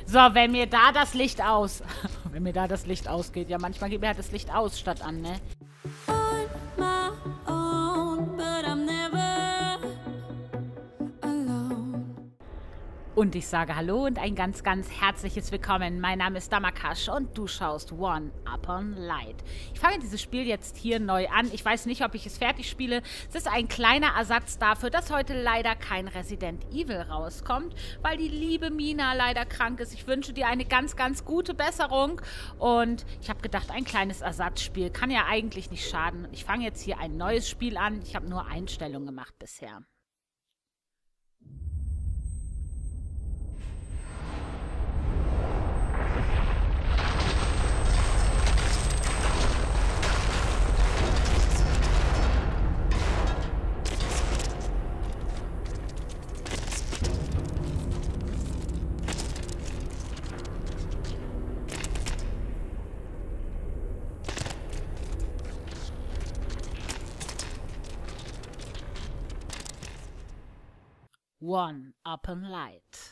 So, wenn mir da das Licht aus... wenn mir da das Licht ausgeht. Ja, manchmal geht mir halt das Licht aus statt an, ne? On my own, but I'm never alone. Und ich sage Hallo und ein ganz, ganz herzliches Willkommen. Mein Name ist Damakash und du schaust One Upon Light. Ich fange dieses Spiel jetzt hier neu an. Ich weiß nicht, ob ich es fertig spiele. Es ist ein kleiner Ersatz dafür, dass heute leider kein Resident Evil rauskommt, weil die liebe Mina leider krank ist. Ich wünsche dir eine ganz, ganz gute Besserung. Und ich habe gedacht, ein kleines Ersatzspiel kann ja eigentlich nicht schaden. Ich fange jetzt hier ein neues Spiel an. Ich habe nur Einstellungen gemacht bisher. One Upon Light.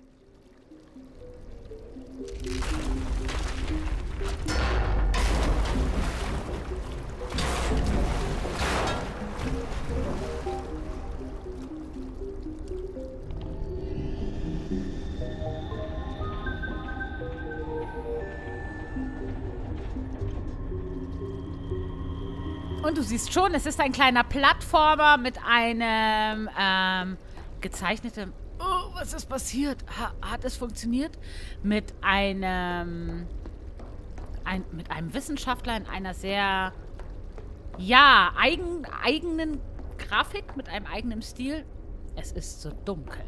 Und du siehst schon, es ist ein kleiner Plattformer mit einem gezeichnetem... Oh, was ist passiert? Hat es funktioniert? Mit einem Wissenschaftler in einer sehr, ja, eigenen Grafik, mit einem eigenen Stil. Es ist so dunkel.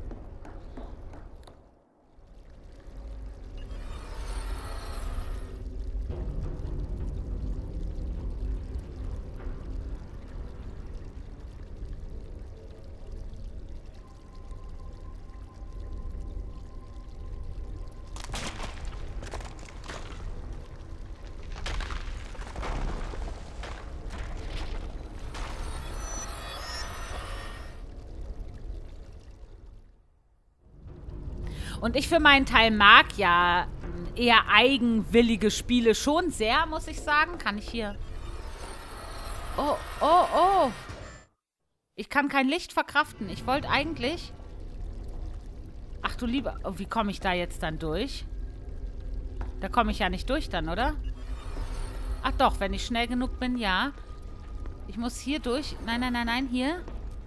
Und ich für meinen Teil mag ja eher eigenwillige Spiele schon sehr, muss ich sagen. Kann ich hier... Oh, oh, oh. Ich kann kein Licht verkraften. Ich wollte eigentlich... Ach du lieber... Oh, wie komme ich da jetzt dann durch? Da komme ich ja nicht durch dann, oder? Ach doch, wenn ich schnell genug bin, ja. Ich muss hier durch. Nein, nein, nein, nein, hier.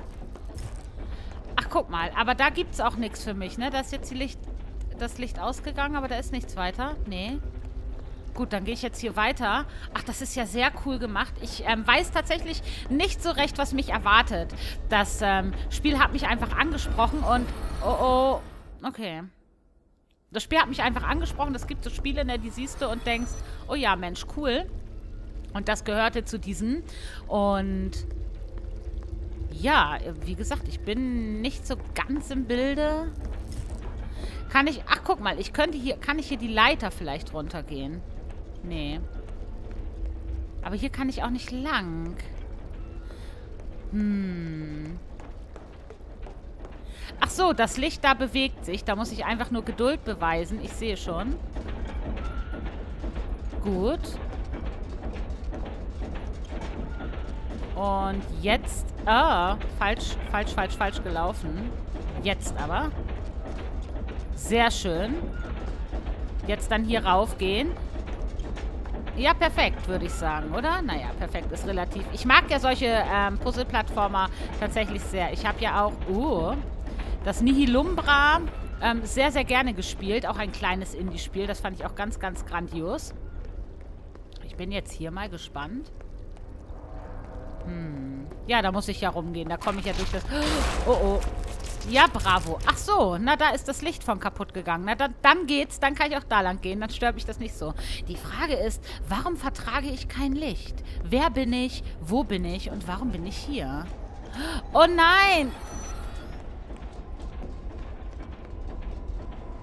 Ach, guck mal. Aber da gibt es auch nichts für mich, ne? Da ist jetzt das Licht ausgegangen, aber da ist nichts weiter. Nee. Gut, dann gehe ich jetzt hier weiter. Ach, das ist ja sehr cool gemacht. Ich weiß tatsächlich nicht so recht, was mich erwartet. Das Spiel hat mich einfach angesprochen und... Oh, oh. Okay. Das Spiel hat mich einfach angesprochen. Es gibt so Spiele, ne, die siehst du und denkst, oh ja, Mensch, cool. Und das gehörte zu diesen. Und... Ja, wie gesagt, ich bin nicht so ganz im Bilde. Kann ich... Ach, guck mal, ich könnte hier... Kann ich hier die Leiter vielleicht runtergehen? Nee. Aber hier kann ich auch nicht lang. Ach so, das Licht da bewegt sich. Da muss ich einfach nur Geduld beweisen. Ich sehe schon. Gut. Und jetzt... Ah, falsch gelaufen. Jetzt aber. Sehr schön. Jetzt dann hier raufgehen. Ja, perfekt, würde ich sagen, oder? Naja, perfekt ist relativ. Ich mag ja solche Puzzle-Plattformer tatsächlich sehr. Ich habe ja auch das Nihilumbra sehr, sehr gerne gespielt. Auch ein kleines Indie-Spiel. Das fand ich auch ganz, ganz grandios. Ich bin jetzt hier mal gespannt. Ja, da muss ich ja rumgehen. Da komme ich ja durch das... Oh, oh. Ja, bravo. Ach so, na, da ist das Licht von kaputt gegangen. Na, dann geht's. Dann kann ich auch da lang gehen. Dann stört mich das nicht so. Die Frage ist, warum vertrage ich kein Licht? Wer bin ich? Wo bin ich? Und warum bin ich hier? Oh nein!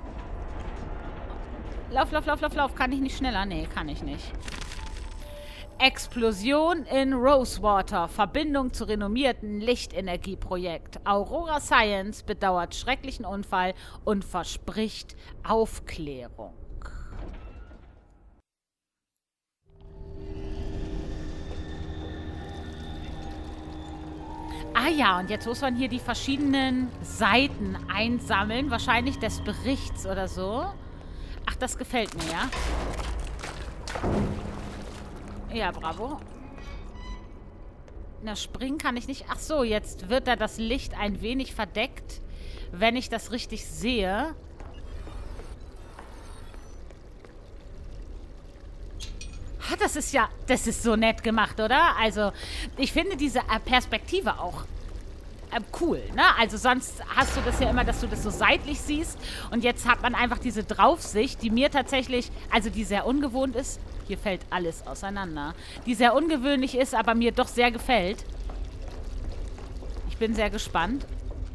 Lauf. Kann ich nicht schneller? Nee, kann ich nicht. Explosion in Rosewater. Verbindung zu renommierten Lichtenergieprojekt. Aurora Science bedauert schrecklichen Unfall und verspricht Aufklärung. Ah ja, und jetzt muss man hier die verschiedenen Seiten einsammeln. Wahrscheinlich des Berichts oder so. Ach, das gefällt mir, ja. Ja, bravo. Na, springen kann ich nicht. Ach so, jetzt wird da das Licht ein wenig verdeckt, wenn ich das richtig sehe. Das ist so nett gemacht, oder? Also, ich finde diese Perspektive auch cool, ne? Also sonst hast du das ja immer, dass du das so seitlich siehst. Und jetzt hat man einfach diese Draufsicht, die mir tatsächlich, also die sehr ungewohnt ist. Hier fällt alles auseinander. Die sehr ungewöhnlich ist, aber mir doch sehr gefällt. Ich bin sehr gespannt.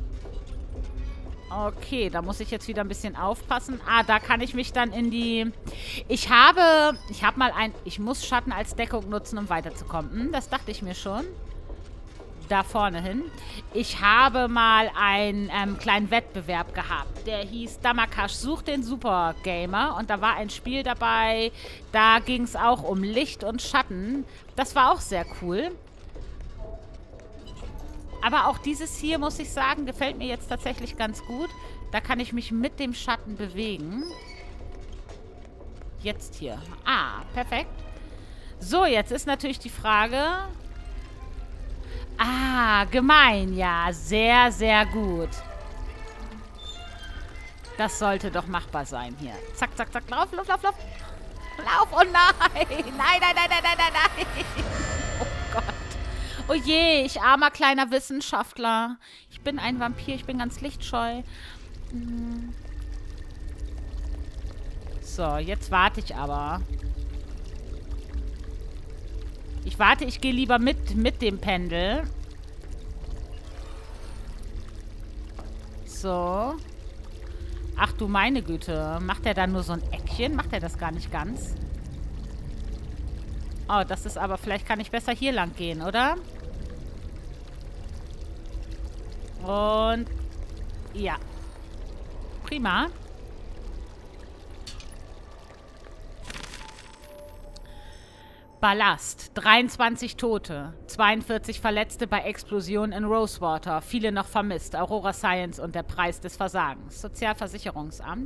Okay, da muss ich jetzt wieder ein bisschen aufpassen. Ah, da kann ich mich dann in die... Ich muss Schatten als Deckung nutzen, um weiterzukommen. Das dachte ich mir schon. Da vorne hin. Ich habe mal einen kleinen Wettbewerb gehabt. Der hieß Damakash sucht den Supergamer. Und da war ein Spiel dabei. Da ging es auch um Licht und Schatten. Das war auch sehr cool. Aber auch dieses hier, muss ich sagen, gefällt mir jetzt tatsächlich ganz gut. Da kann ich mich mit dem Schatten bewegen. Jetzt hier. Ah, perfekt. So, jetzt ist natürlich die Frage... Ah, gemein, ja. Sehr, sehr gut. Das sollte doch machbar sein hier. Zack, zack, zack. Lauf, lauf, lauf, lauf. Lauf. Oh nein. Nein, nein, nein, nein, nein, nein, nein. Oh Gott. Oh je, ich armer kleiner Wissenschaftler. Ich bin ein Vampir, ich bin ganz lichtscheu. So, jetzt warte ich aber. Ich gehe lieber mit dem Pendel. So. Ach du meine Güte. Macht er da nur so ein Eckchen? Macht er das gar nicht ganz? Oh, das ist aber... Vielleicht kann ich besser hier lang gehen, oder? Und... Ja. Prima. Ballast. 23 Tote. 42 Verletzte bei Explosion in Rosewater. Viele noch vermisst. Aurora Science und der Preis des Versagens. Sozialversicherungsamt.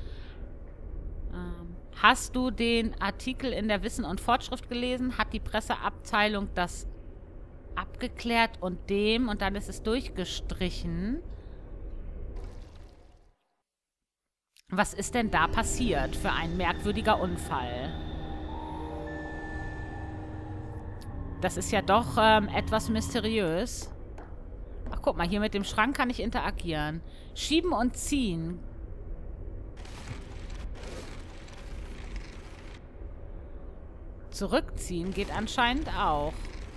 Hast du den Artikel in der Wissen und Fortschrift gelesen? Hat die Presseabteilung das abgeklärt und dann ist es durchgestrichen. Was ist denn da passiert für ein merkwürdiger Unfall? Das ist ja doch etwas mysteriös. Ach, guck mal, hier mit dem Schrank kann ich interagieren. Schieben und ziehen. Zurückziehen geht anscheinend auch.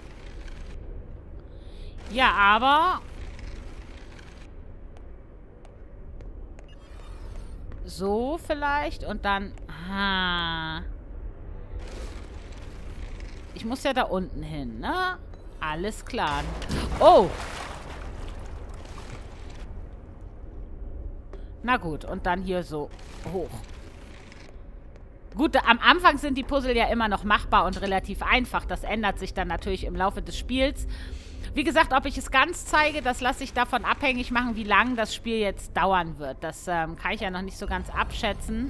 Ja, aber... So vielleicht und dann... Ah... Ich muss ja da unten hin, ne? Alles klar. Oh! Na gut, und dann hier so hoch. Gut, am Anfang sind die Puzzle ja immer noch machbar und relativ einfach. Das ändert sich dann natürlich im Laufe des Spiels. Wie gesagt, ob ich es ganz zeige, das lasse ich davon abhängig machen, wie lange das Spiel jetzt dauern wird. Das kann ich ja noch nicht so ganz abschätzen.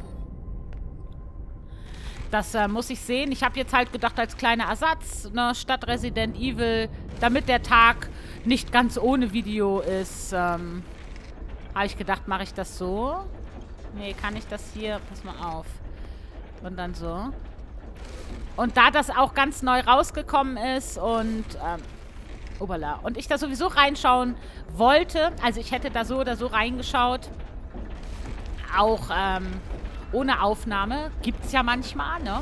Das muss ich sehen. Ich habe jetzt halt gedacht, als kleiner Ersatz, ne, statt Resident Evil, damit der Tag nicht ganz ohne Video ist, habe ich gedacht, mache ich das so. Nee, kann ich das hier, pass mal auf. Und dann so. Und da das auch ganz neu rausgekommen ist und, obala, und ich da sowieso reinschauen wollte, also ich hätte da so oder so reingeschaut, auch, ohne Aufnahme. Gibt es ja manchmal, ne?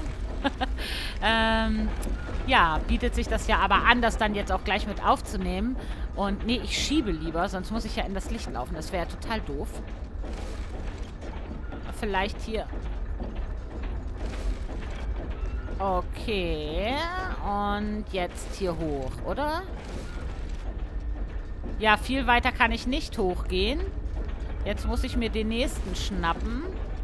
Ja, bietet sich das ja aber an, das dann jetzt auch gleich mit aufzunehmen. Und nee, ich schiebe lieber, sonst muss ich ja in das Licht laufen. Das wäre ja total doof. Vielleicht hier. Okay. Und jetzt hier hoch, oder? Ja, viel weiter kann ich nicht hochgehen. Jetzt muss ich mir den nächsten schnappen.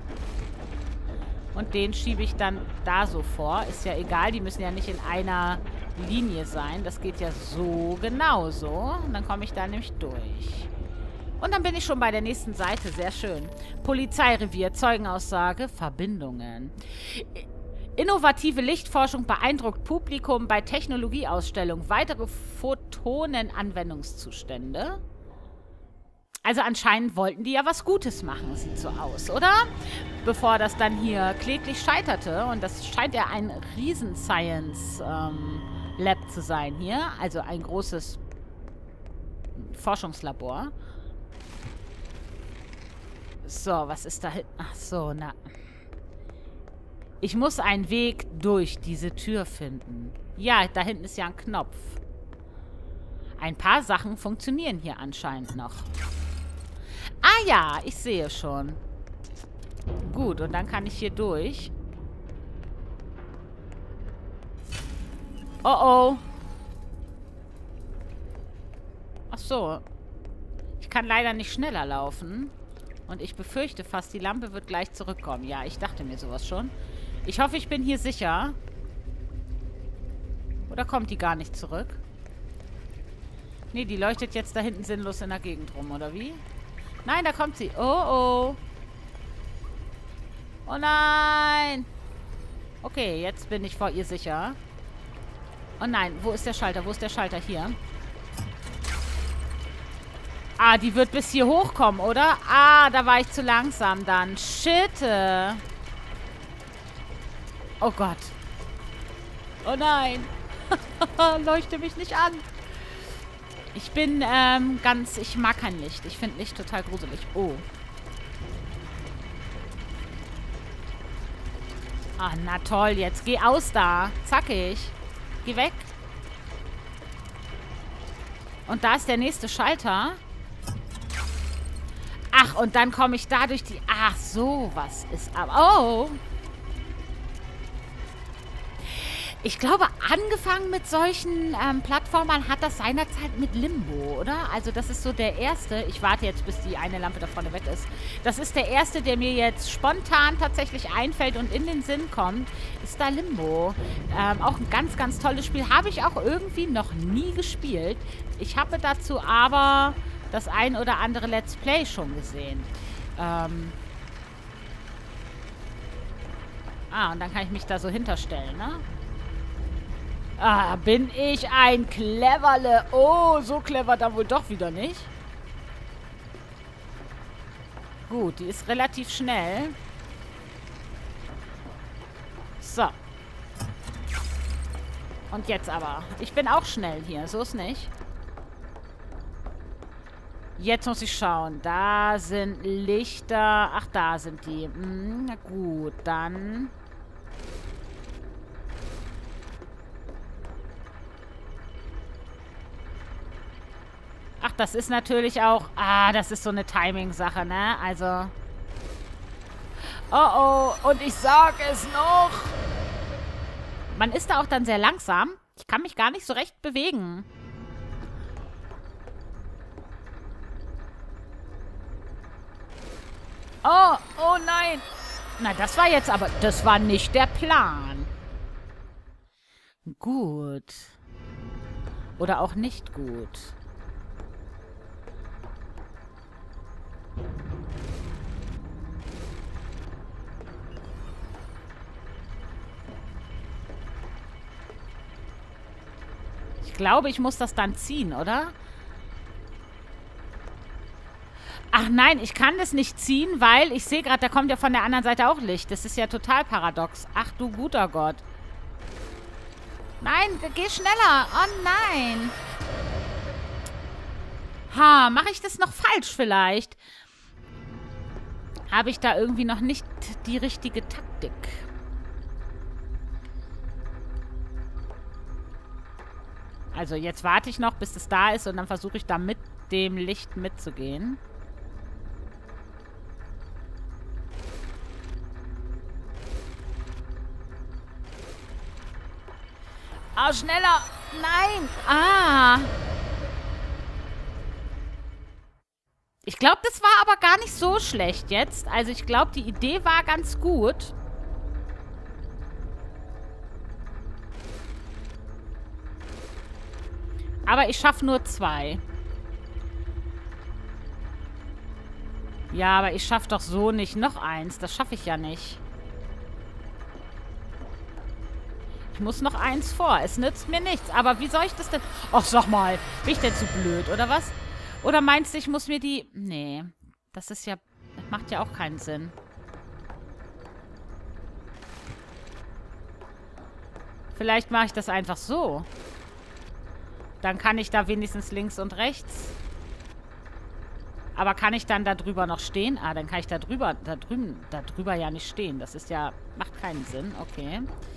Und den schiebe ich dann da so vor. Ist ja egal, die müssen ja nicht in einer Linie sein. Das geht ja so genauso. Und dann komme ich da nämlich durch. Und dann bin ich schon bei der nächsten Seite. Sehr schön. Polizeirevier, Zeugenaussage, Verbindungen. Innovative Lichtforschung beeindruckt Publikum bei Technologieausstellung. Weitere Photonen-Anwendungszustände. Also anscheinend wollten die ja was Gutes machen, sieht so aus, oder? Bevor das dann hier kläglich scheiterte. Und das scheint ja ein Riesen-Science-Lab zu sein hier. Also ein großes Forschungslabor. So, was ist da hinten? Ach so, na. Ich muss einen Weg durch diese Tür finden. Ja, da hinten ist ja ein Knopf. Ein paar Sachen funktionieren hier anscheinend noch. Ah ja, ich sehe schon. Gut, und dann kann ich hier durch. Oh oh. Ach so. Ich kann leider nicht schneller laufen. Und ich befürchte fast, die Lampe wird gleich zurückkommen. Ja, ich dachte mir sowas schon. Ich hoffe, ich bin hier sicher. Oder kommt die gar nicht zurück? Nee, die leuchtet jetzt da hinten sinnlos in der Gegend rum, oder wie? Nein, da kommt sie. Oh, oh. Oh nein. Okay, jetzt bin ich vor ihr sicher. Oh nein, wo ist der Schalter? Wo ist der Schalter? Hier. Ah, die wird bis hier hochkommen, oder? Ah, da war ich zu langsam dann. Shit. Oh Gott. Oh nein. Leuchte mich nicht an. Ich bin ich mag kein Licht. Ich finde Licht total gruselig. Oh. Ah, na toll. Jetzt geh aus da. Zackig. Geh weg. Und da ist der nächste Schalter. Ach, und dann komme ich da durch die... Ach, so was ist aber... Oh. Ich glaube, angefangen mit solchen Plattformern hat das seinerzeit mit Limbo, oder? Also das ist so der erste. Ich warte jetzt, bis die eine Lampe da vorne weg ist. Das ist der erste, der mir jetzt spontan tatsächlich einfällt und in den Sinn kommt. Ist da Limbo. Auch ein ganz, ganz tolles Spiel. Habe ich auch irgendwie noch nie gespielt. Ich habe dazu aber das ein oder andere Let's Play schon gesehen. Und dann kann ich mich da so hinterstellen, ne? Ah, bin ich ein Cleverle. Oh, so clever dann wohl doch wieder nicht. Gut, die ist relativ schnell. So. Und jetzt aber. Ich bin auch schnell hier, so ist nicht. Jetzt muss ich schauen. Da sind Lichter. Ach, da sind die. Na gut, dann... Ach, das ist natürlich auch... Ah, das ist so eine Timing-Sache, ne? Also... Oh, oh. Und ich sag es noch. Man ist da auch dann sehr langsam. Ich kann mich gar nicht so recht bewegen. Oh, oh nein. Na, das war jetzt aber... Das war nicht der Plan. Gut. Oder auch nicht gut. Ich glaube, ich muss das dann ziehen, oder? Ach nein, ich kann das nicht ziehen, weil ich sehe gerade, da kommt ja von der anderen Seite auch Licht. Das ist ja total paradox. Ach du guter Gott. Nein, geh schneller. Oh nein. Ha, mache ich das noch falsch vielleicht? Habe ich da irgendwie noch nicht die richtige Taktik? Also jetzt warte ich noch, bis es da ist und dann versuche ich da mit dem Licht mitzugehen. Ah, schneller. Nein. Ah. Ich glaube, das war aber gar nicht so schlecht jetzt. Also ich glaube, die Idee war ganz gut. Aber ich schaffe nur 2. Ja, aber ich schaffe doch so nicht noch 1. Das schaffe ich ja nicht. Ich muss noch 1 vor. Es nützt mir nichts. Aber wie soll ich das denn... Ach, sag mal. Bin ich denn zu blöd, oder was? Oder meinst du, ich muss mir die... Nee. Das ist ja... Das macht ja auch keinen Sinn. Vielleicht mache ich das einfach so. Dann kann ich da wenigstens links und rechts. Aber kann ich dann da drüber noch stehen? Ah, dann kann ich da drüber ja nicht stehen. Das ist ja... Macht keinen Sinn. Okay.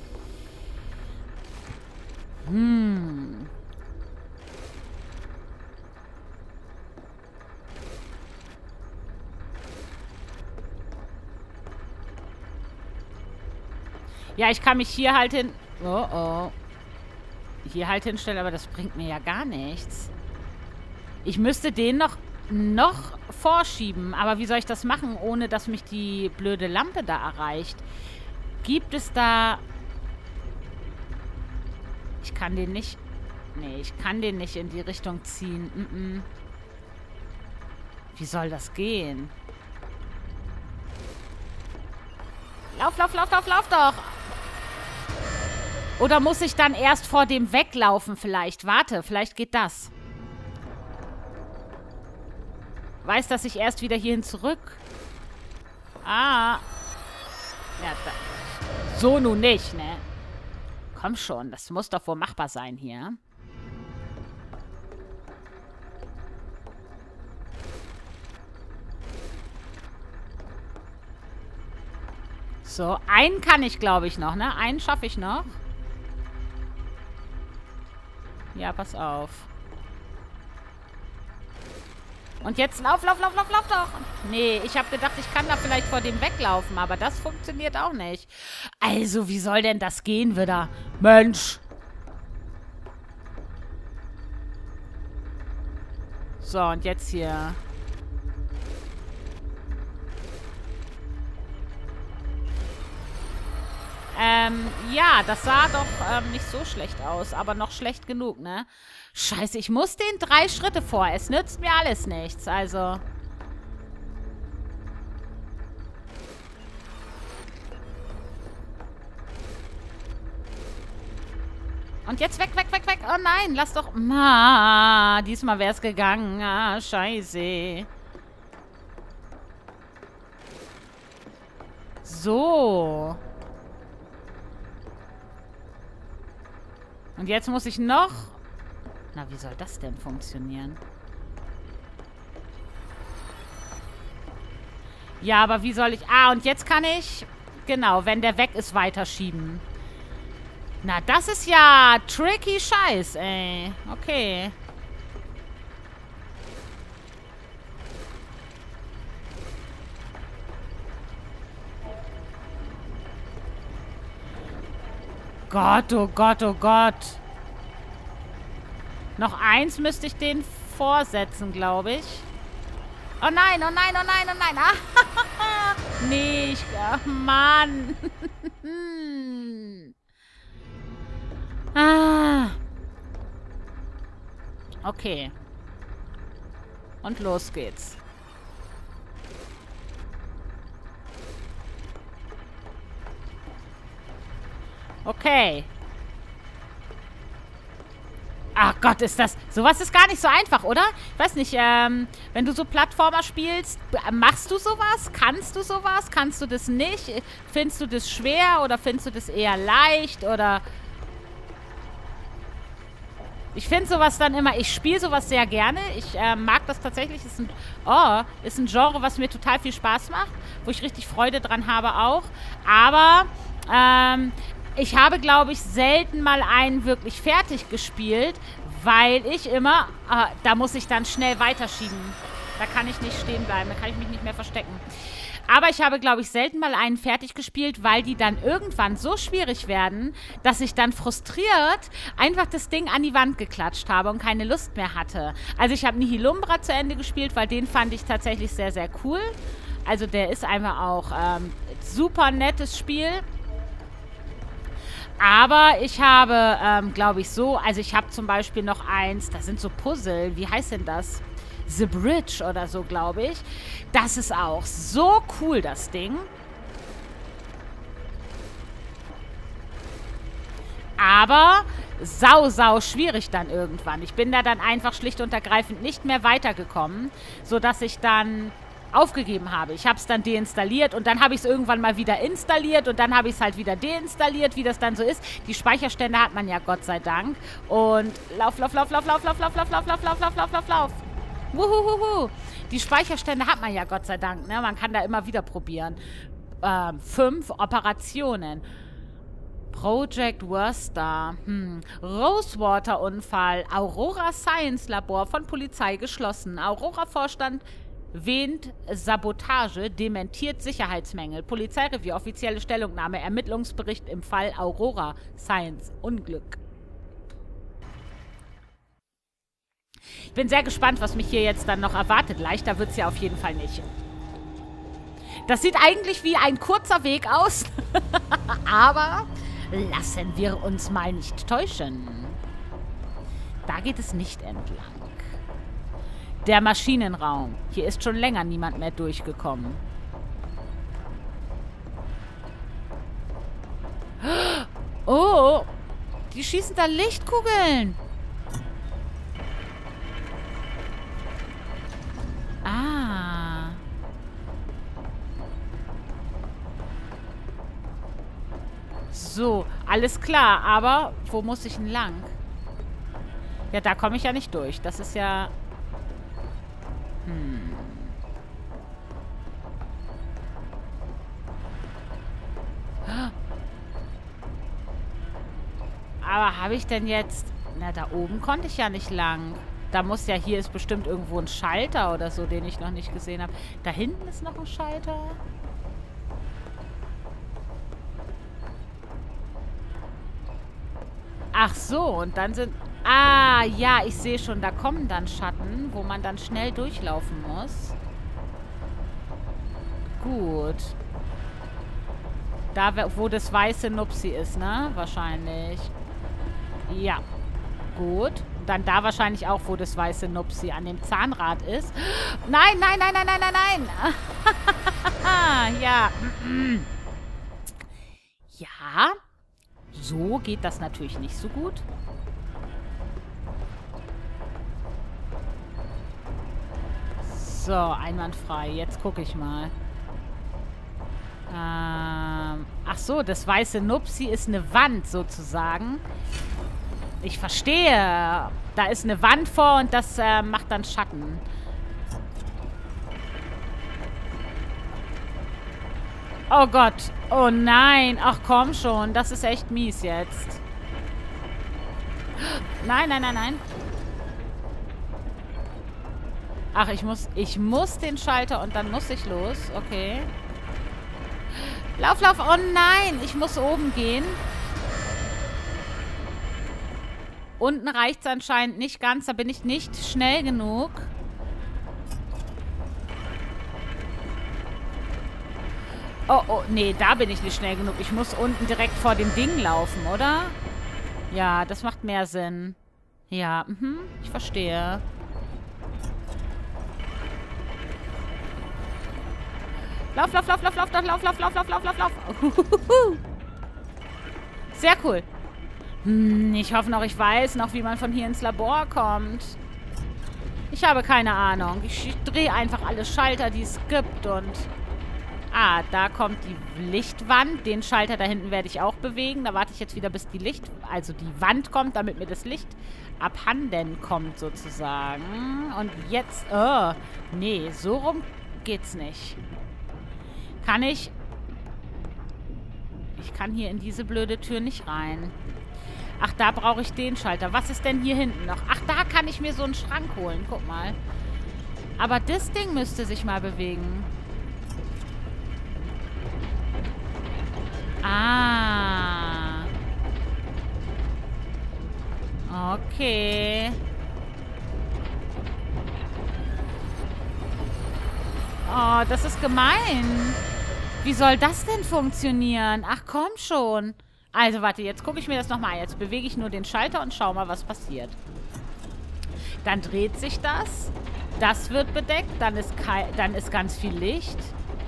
Ja, ich kann mich hier halt hin... Oh, oh. Hier halt hinstellen, aber das bringt mir ja gar nichts. Ich müsste den noch vorschieben. Aber wie soll ich das machen, ohne dass mich die blöde Lampe da erreicht? Gibt es da... Ich kann den nicht... Nee, ich kann den nicht in die Richtung ziehen. Wie soll das gehen? Lauf, lauf, lauf, lauf, lauf doch! Oder muss ich dann erst vor dem weglaufen vielleicht? Warte, vielleicht geht das. Weiß, dass ich erst wieder hierhin zurück... Ah. Ja, da. So nun nicht, ne? Komm schon, das muss doch wohl machbar sein hier. So, einen kann ich, glaube ich, noch, ne? Einen schaffe ich noch. Ja, pass auf. Und jetzt lauf, lauf, lauf, lauf, lauf doch. Nee, ich habe gedacht, ich kann da vielleicht vor dem weglaufen, aber das funktioniert auch nicht. Also, wie soll denn das gehen wieder? Mensch. So, und jetzt hier. Ja, das sah doch nicht so schlecht aus, aber noch schlecht genug, ne? Scheiße, ich muss den 3 Schritte vor. Es nützt mir alles nichts, also... Und jetzt weg, weg, weg, weg. Oh nein, lass doch... Diesmal wäre es gegangen. Ah, scheiße. So. Und jetzt muss ich noch... Na, wie soll das denn funktionieren? Ja, aber wie soll ich... Ah, und jetzt kann ich... Genau, wenn der weg ist, weiterschieben. Na, das ist ja tricky Scheiß, ey. Okay. Gott, oh Gott, oh Gott. Noch 1 müsste ich den vorsetzen, glaube ich. Oh nein, oh nein, oh nein, oh nein. Ah, nee, ach, Mann. Ah. Okay. Und los geht's. Okay. Ach Gott, ist das... Sowas ist gar nicht so einfach, oder? Ich weiß nicht, wenn du so Plattformer spielst, machst du sowas? Kannst du sowas? Kannst du das nicht? Findest du das schwer oder findest du das eher leicht? Oder... Ich finde sowas dann immer... Ich spiele sowas sehr gerne. Ich mag das tatsächlich. Ist ein Genre, was mir total viel Spaß macht. Wo ich richtig Freude dran habe auch. Aber... ich habe, glaube ich, selten mal einen wirklich fertig gespielt, weil ich immer, da muss ich dann schnell weiterschieben. Da kann ich nicht stehen bleiben, da kann ich mich nicht mehr verstecken. Aber ich habe, glaube ich, selten mal einen fertig gespielt, weil die dann irgendwann so schwierig werden, dass ich dann frustriert einfach das Ding an die Wand geklatscht habe und keine Lust mehr hatte. Also ich habe Nihilumbra zu Ende gespielt, weil den fand ich tatsächlich sehr, sehr cool. Also der ist einfach auch super nettes Spiel. Aber ich habe, glaube ich, also ich habe zum Beispiel noch eins, das sind so Puzzle, wie heißt denn das? The Bridge oder so, glaube ich. Das ist auch so cool, das Ding. Aber sau schwierig dann irgendwann. Ich bin da dann einfach schlicht und ergreifend nicht mehr weitergekommen, sodass ich dann aufgegeben habe. Ich habe es dann deinstalliert und dann habe ich es irgendwann mal wieder installiert und dann habe ich es halt wieder deinstalliert, wie das dann so ist. Die Speicherstände hat man ja Gott sei Dank. Und lauf. Wuhuhuhu. Die Speicherstände hat man ja Gott sei Dank, ne? Man kann da immer wieder probieren. 5 Operationen. Project Worcester. Rosewater-Unfall. Aurora Science Labor von Polizei geschlossen. Aurora-Vorstand wähnt Sabotage, dementiert Sicherheitsmängel. Polizeirevier, offizielle Stellungnahme, Ermittlungsbericht im Fall Aurora Science Unglück. Ich bin sehr gespannt, was mich hier jetzt dann noch erwartet. Leichter wird es ja auf jeden Fall nicht. Das sieht eigentlich wie ein kurzer Weg aus. Aber lassen wir uns mal nicht täuschen. Da geht es nicht entlang. Der Maschinenraum. Hier ist schon länger niemand mehr durchgekommen. Oh, die schießen da Lichtkugeln. Ah. So, alles klar. Aber wo muss ich denn lang? Ja, da komme ich ja nicht durch. Das ist ja... Aber habe ich denn jetzt... Na, da oben konnte ich ja nicht lang. Da muss ja... Hier ist bestimmt irgendwo ein Schalter oder so, den ich noch nicht gesehen habe. Da hinten ist noch ein Schalter. Ach so, und dann sind... Ah, ja, ich sehe schon, da kommen dann Schatten, wo man dann schnell durchlaufen muss. Gut. Da, wo das weiße Nupsi ist, ne? Wahrscheinlich. Ja. Gut. Und dann da wahrscheinlich auch, wo das weiße Nupsi an dem Zahnrad ist. Nein, nein, nein, nein, nein, nein, nein. Ja. Ja. So geht das natürlich nicht so gut. So, einwandfrei. Jetzt gucke ich mal. Ach so, das weiße Nupsi ist eine Wand sozusagen. Ich verstehe. Da ist eine Wand vor und das macht dann Schatten. Oh Gott. Oh nein. Ach komm schon. Das ist echt mies jetzt. Nein, nein, nein, nein. Ach, ich muss den Schalter und dann muss ich los. Okay. Lauf, lauf. Oh nein, ich muss oben gehen. Unten reicht es anscheinend nicht ganz. Da bin ich nicht schnell genug. Oh, oh, nee, da bin ich nicht schnell genug. Ich muss unten direkt vor dem Ding laufen, oder? Ja, das macht mehr Sinn. Ja, ich verstehe. Lauf, lauf, lauf, lauf, lauf, lauf, lauf, lauf, lauf, lauf, lauf, lauf, lauf. Sehr cool. Ich hoffe noch, ich weiß noch, wie man von hier ins Labor kommt. Ich habe keine Ahnung. Ich drehe einfach alle Schalter, die es gibt und... Ah, da kommt die Lichtwand. Den Schalter da hinten werde ich auch bewegen. Da warte ich jetzt wieder, bis die also die Wand kommt, damit mir das Licht abhanden kommt, sozusagen. Und jetzt... Oh, nee, so rum geht's nicht. Kann ich... Ich kann hier in diese blöde Tür nicht rein. Ach, da brauche ich den Schalter. Was ist denn hier hinten noch? Ach, da kann ich mir so einen Schrank holen. Guck mal. Aber das Ding müsste sich mal bewegen. Okay. Oh, das ist gemein. Wie soll das denn funktionieren? Ach, komm schon. Also, warte, jetzt gucke ich mir das nochmal an. Jetzt bewege ich nur den Schalter und schau mal, was passiert. Dann dreht sich das. Das wird bedeckt. Dann ist ganz viel Licht.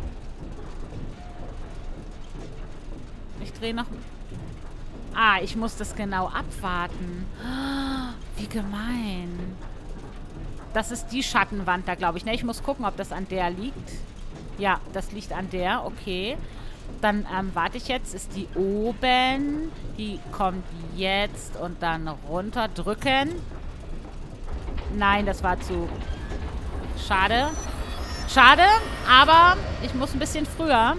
Ich drehe noch... Ah, ich muss das genau abwarten. Wie gemein. Das ist die Schattenwand da, glaube ich. Ne, ich muss gucken, ob das an der liegt. Ja, das liegt an der. Okay. Dann warte ich jetzt. Ist die oben. Die kommt jetzt und dann runter. Drücken. Nein, das war zu... Schade. Schade, aber ich muss ein bisschen früher.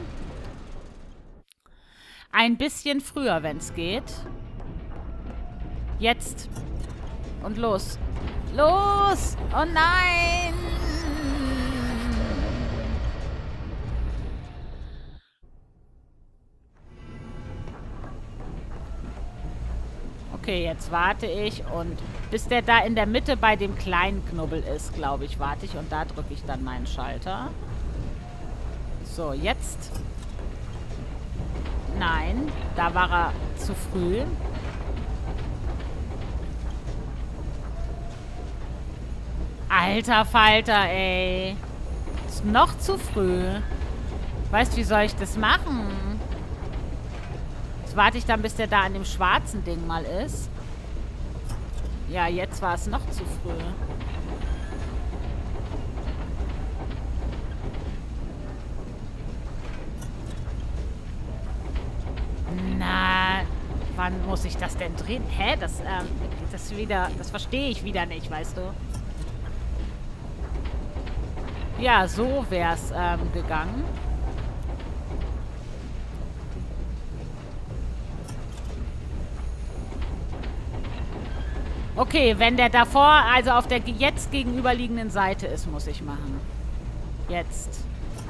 Ein bisschen früher, wenn es geht. Jetzt. Und los. Los! Oh nein! Okay, jetzt warte ich und bis der da in der Mitte bei dem kleinen Knubbel ist, glaube ich, warte ich und da drücke ich dann meinen Schalter. So, jetzt... Nein, da war er zu früh. Alter Falter, ey. Ist noch zu früh. Weißt du, wie soll ich das machen? Jetzt warte ich dann, bis der da an dem schwarzen Ding mal ist. Ja, jetzt war es noch zu früh. Na, wann muss ich das denn drehen? Hä? Das verstehe ich wieder nicht, weißt du? Ja, so wär's gegangen. Okay, wenn der davor, also auf der jetzt gegenüberliegenden Seite ist, muss ich machen. Jetzt.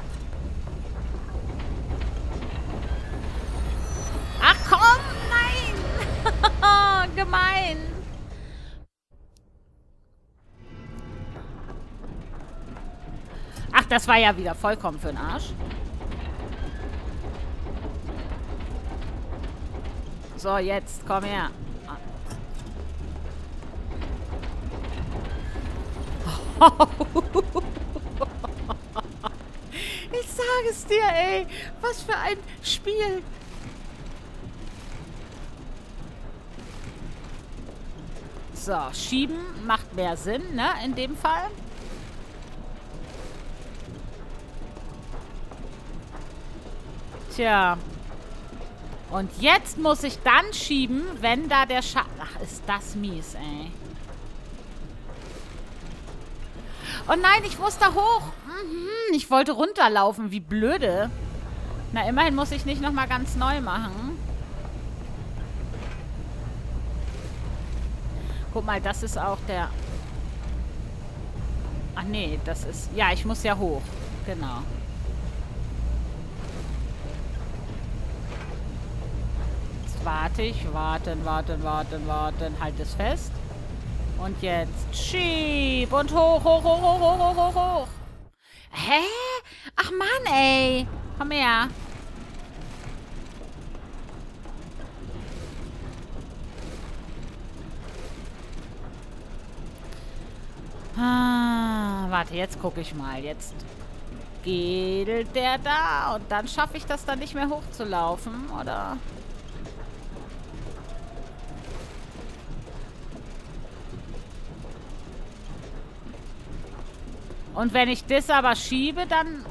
Ach komm, nein! Gemein. Ach, das war ja wieder vollkommen für den Arsch. So, jetzt, komm her. Ich sage es dir, ey. Was für ein Spiel. So, schieben macht mehr Sinn, ne? In dem Fall. Tja. Und jetzt muss ich dann schieben, wenn da der Schatten... Ach, ist das mies, ey. Oh nein, ich muss da hoch. Ich wollte runterlaufen. Wie blöde. Na, immerhin muss ich nicht nochmal ganz neu machen. Guck mal, das ist auch der... Ach nee, das ist... Ja, ich muss ja hoch. Genau. Jetzt warte ich. Warten. Halt es fest. Und jetzt schieb und hoch. Hä? Ach Mann, ey. Komm her. Warte, jetzt gucke ich mal. Jetzt geht der da und dann schaffe ich das dann nicht mehr hochzulaufen, oder? Und wenn ich das aber schiebe, dann...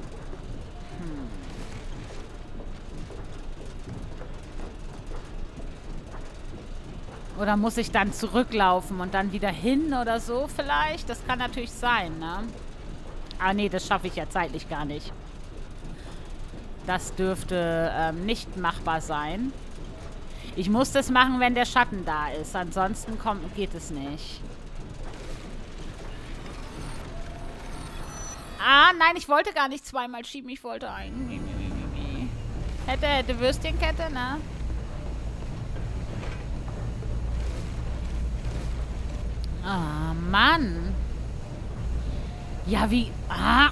Oder muss ich dann zurücklaufen und dann wieder hin oder so vielleicht? Das kann natürlich sein, ne? Aber nee, das schaffe ich ja zeitlich gar nicht. Das dürfte nicht machbar sein. Ich muss das machen, wenn der Schatten da ist. Ansonsten geht es nicht. Ah, nein, ich wollte gar nicht zweimal schieben. Ich wollte eigentlich... Hätte Würstchenkette, ne? Ah, Mann. Ja, wie... Ah,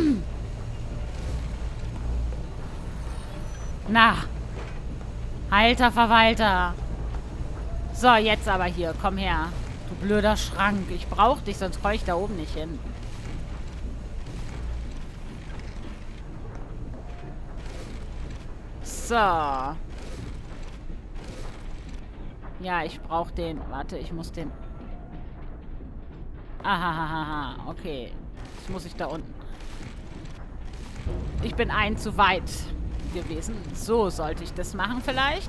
Na. Alter Verwalter. So, jetzt aber hier. Komm her. Du blöder Schrank. Ich brauch dich, sonst komme ich da oben nicht hin. So. Ja, ich brauche den. Warte, ich muss den... Ahahaha. Okay. Das muss ich da unten. Ich bin einen zu weit gewesen. So sollte ich das machen vielleicht.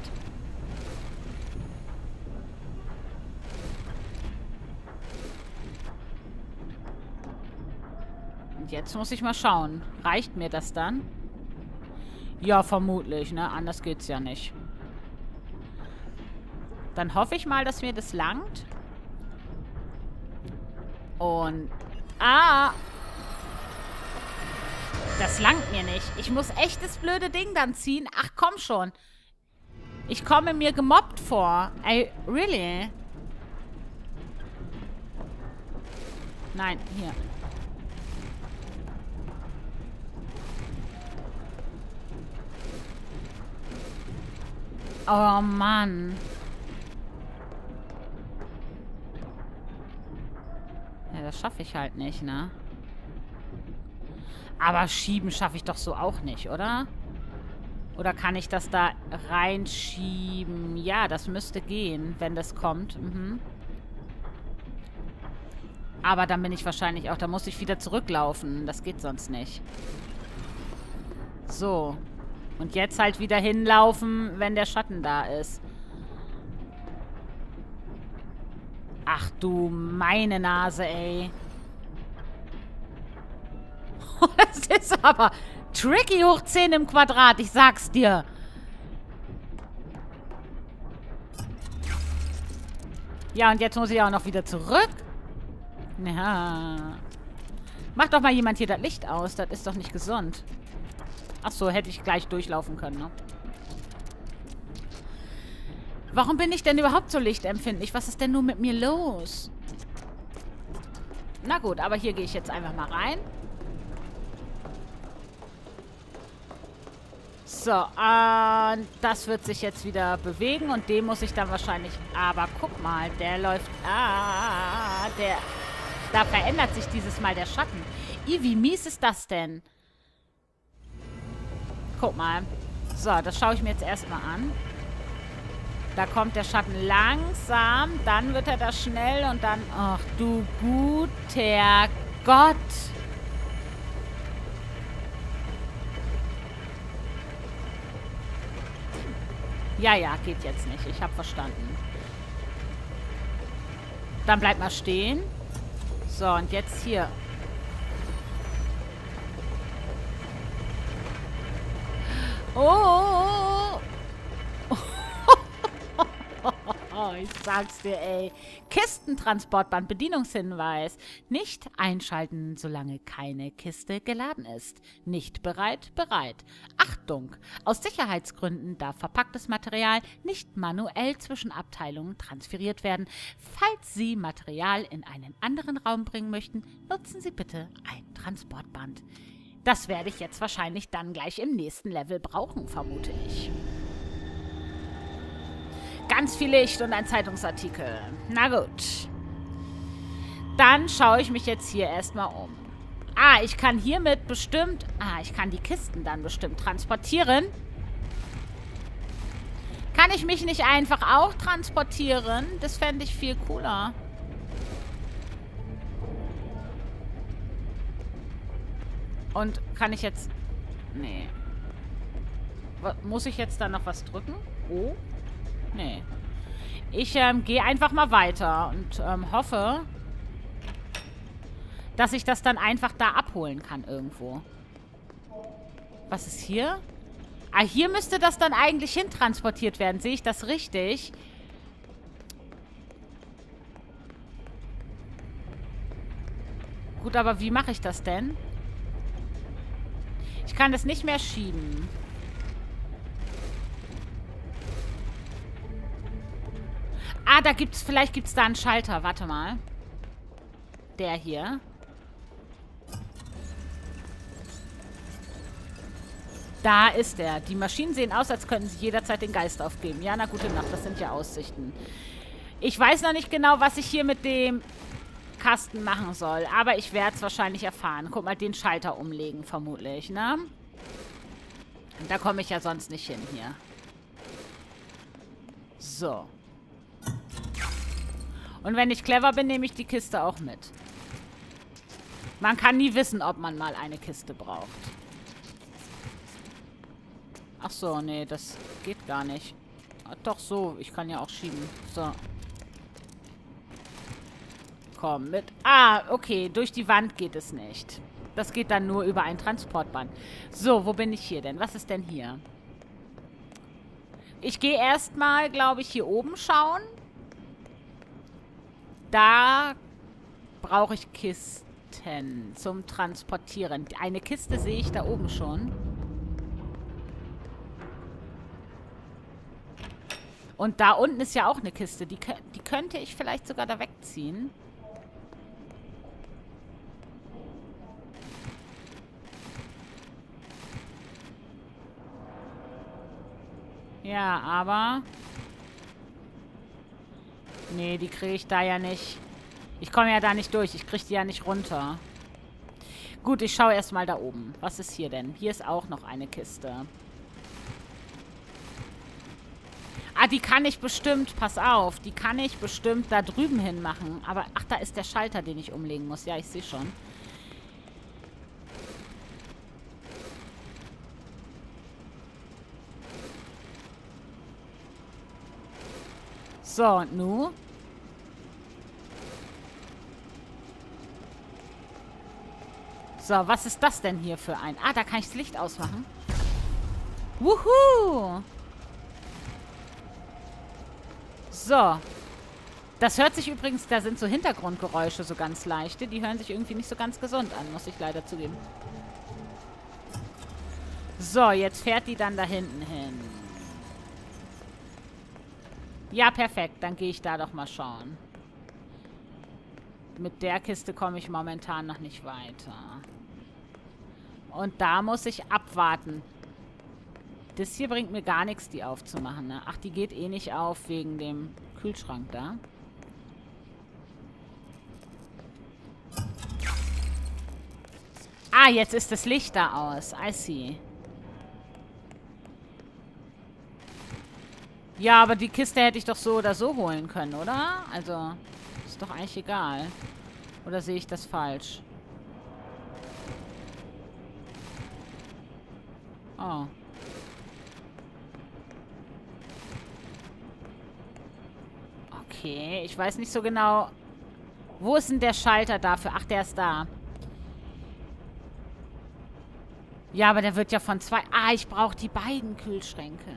Und jetzt muss ich mal schauen. Reicht mir das dann? Ja, vermutlich, ne? Anders geht's ja nicht. Dann hoffe ich mal, dass mir das langt. Und... Ah! Das langt mir nicht. Ich muss echt das blöde Ding dann ziehen. Ach, komm schon. Ich komme mir gemobbt vor. Ey, really? Nein, hier. Oh, Mann. Ja, das schaffe ich halt nicht, ne? Aber schieben schaffe ich doch so auch nicht, oder? Oder kann ich das da reinschieben? Ja, das müsste gehen, wenn das kommt. Mhm. Aber dann bin ich wahrscheinlich auch... Da muss ich wieder zurücklaufen. Das geht sonst nicht. So. Und jetzt halt wieder hinlaufen, wenn der Schatten da ist. Ach du meine Nase, ey. Das ist aber tricky hoch 10 im Quadrat, ich sag's dir. Ja, und jetzt muss ich auch noch wieder zurück. Ja. Mach doch mal jemand hier das Licht aus, das ist doch nicht gesund. Ach so, hätte ich gleich durchlaufen können, ne? Warum bin ich denn überhaupt so lichtempfindlich? Was ist denn nur mit mir los? Na gut, aber hier gehe ich jetzt einfach mal rein. So, und das wird sich jetzt wieder bewegen und den muss ich dann wahrscheinlich... Aber guck mal, der läuft... Da verändert sich dieses Mal der Schatten. Wie mies ist das denn? Guck mal. So, das schaue ich mir jetzt erstmal an. Da kommt der Schatten langsam, dann wird er da schnell und dann... Ach du guter Gott! Ja, ja, geht jetzt nicht. Ich habe verstanden. Dann bleib mal stehen. So, und jetzt hier. Oh! Ich sag's dir, ey. Kistentransportband, Bedienungshinweis. Nicht einschalten, solange keine Kiste geladen ist. Nicht bereit, bereit. Achtung! Aus Sicherheitsgründen darf verpacktes Material nicht manuell zwischen Abteilungen transferiert werden. Falls Sie Material in einen anderen Raum bringen möchten, nutzen Sie bitte ein Transportband. Das werde ich jetzt wahrscheinlich dann gleich im nächsten Level brauchen, vermute ich. Ganz viel Licht und ein Zeitungsartikel. Na gut. Dann schaue ich mich jetzt hier erstmal um. Ah, ich kann hiermit bestimmt... Ah, ich kann die Kisten dann bestimmt transportieren. Kann ich mich nicht einfach auch transportieren? Das fände ich viel cooler. Und kann ich jetzt... Nee. Muss ich jetzt da noch was drücken? Oh. Nee. Ich gehe einfach mal weiter und hoffe, dass ich das dann einfach da abholen kann irgendwo. Was ist hier? Ah, hier müsste das dann eigentlich hintransportiert werden. Sehe ich das richtig? Gut, aber wie mache ich das denn? Ich kann das nicht mehr schieben. Ah, vielleicht gibt's da einen Schalter. Warte mal. Der hier. Da ist er. Die Maschinen sehen aus, als könnten sie jederzeit den Geist aufgeben. Ja, na gute Nacht, das sind ja Aussichten. Ich weiß noch nicht genau, was ich hier mit dem Kasten machen soll, aber ich werde es wahrscheinlich erfahren. Guck mal, den Schalter umlegen, vermutlich, ne? Da komme ich ja sonst nicht hin hier. So. Und wenn ich clever bin, nehme ich die Kiste auch mit. Man kann nie wissen, ob man mal eine Kiste braucht. Ach so, nee, das geht gar nicht. Ach, doch so, ich kann ja auch schieben. So. Komm, mit... Ah, okay, durch die Wand geht es nicht. Das geht dann nur über ein Transportband. So, wo bin ich hier denn? Was ist denn hier? Ich gehe erstmal, glaube ich, hier oben schauen. Da brauche ich Kisten zum Transportieren. Eine Kiste sehe ich da oben schon. Und da unten ist ja auch eine Kiste. Die könnte ich vielleicht sogar da wegziehen. Ja, aber... Nee, die kriege ich da ja nicht. Ich komme ja da nicht durch. Ich kriege die ja nicht runter. Gut, ich schaue erstmal da oben. Was ist hier denn? Hier ist auch noch eine Kiste. Ah, die kann ich bestimmt, pass auf, die kann ich bestimmt da drüben hin machen. Aber, ach, da ist der Schalter, den ich umlegen muss. Ja, ich sehe schon. So, und nu? So, was ist das denn hier für ein... Ah, da kann ich das Licht ausmachen. Wuhu! So. Das hört sich übrigens, da sind so Hintergrundgeräusche, so ganz leichte. Die hören sich irgendwie nicht so ganz gesund an, muss ich leider zugeben. So, jetzt fährt die dann da hinten hin. Ja, perfekt. Dann gehe ich da doch mal schauen. Mit der Kiste komme ich momentan noch nicht weiter. Und da muss ich abwarten. Das hier bringt mir gar nichts, die aufzumachen, ne? Ach, die geht eh nicht auf wegen dem Kühlschrank da. Ah, jetzt ist das Licht da aus. I see. Ja, aber die Kiste hätte ich doch so oder so holen können, oder? Also, ist doch eigentlich egal. Oder sehe ich das falsch? Oh. Okay, ich weiß nicht so genau. Wo ist denn der Schalter dafür? Ach, der ist da. Ja, aber der wird ja von zwei... Ah, ich brauche die beiden Kühlschränke.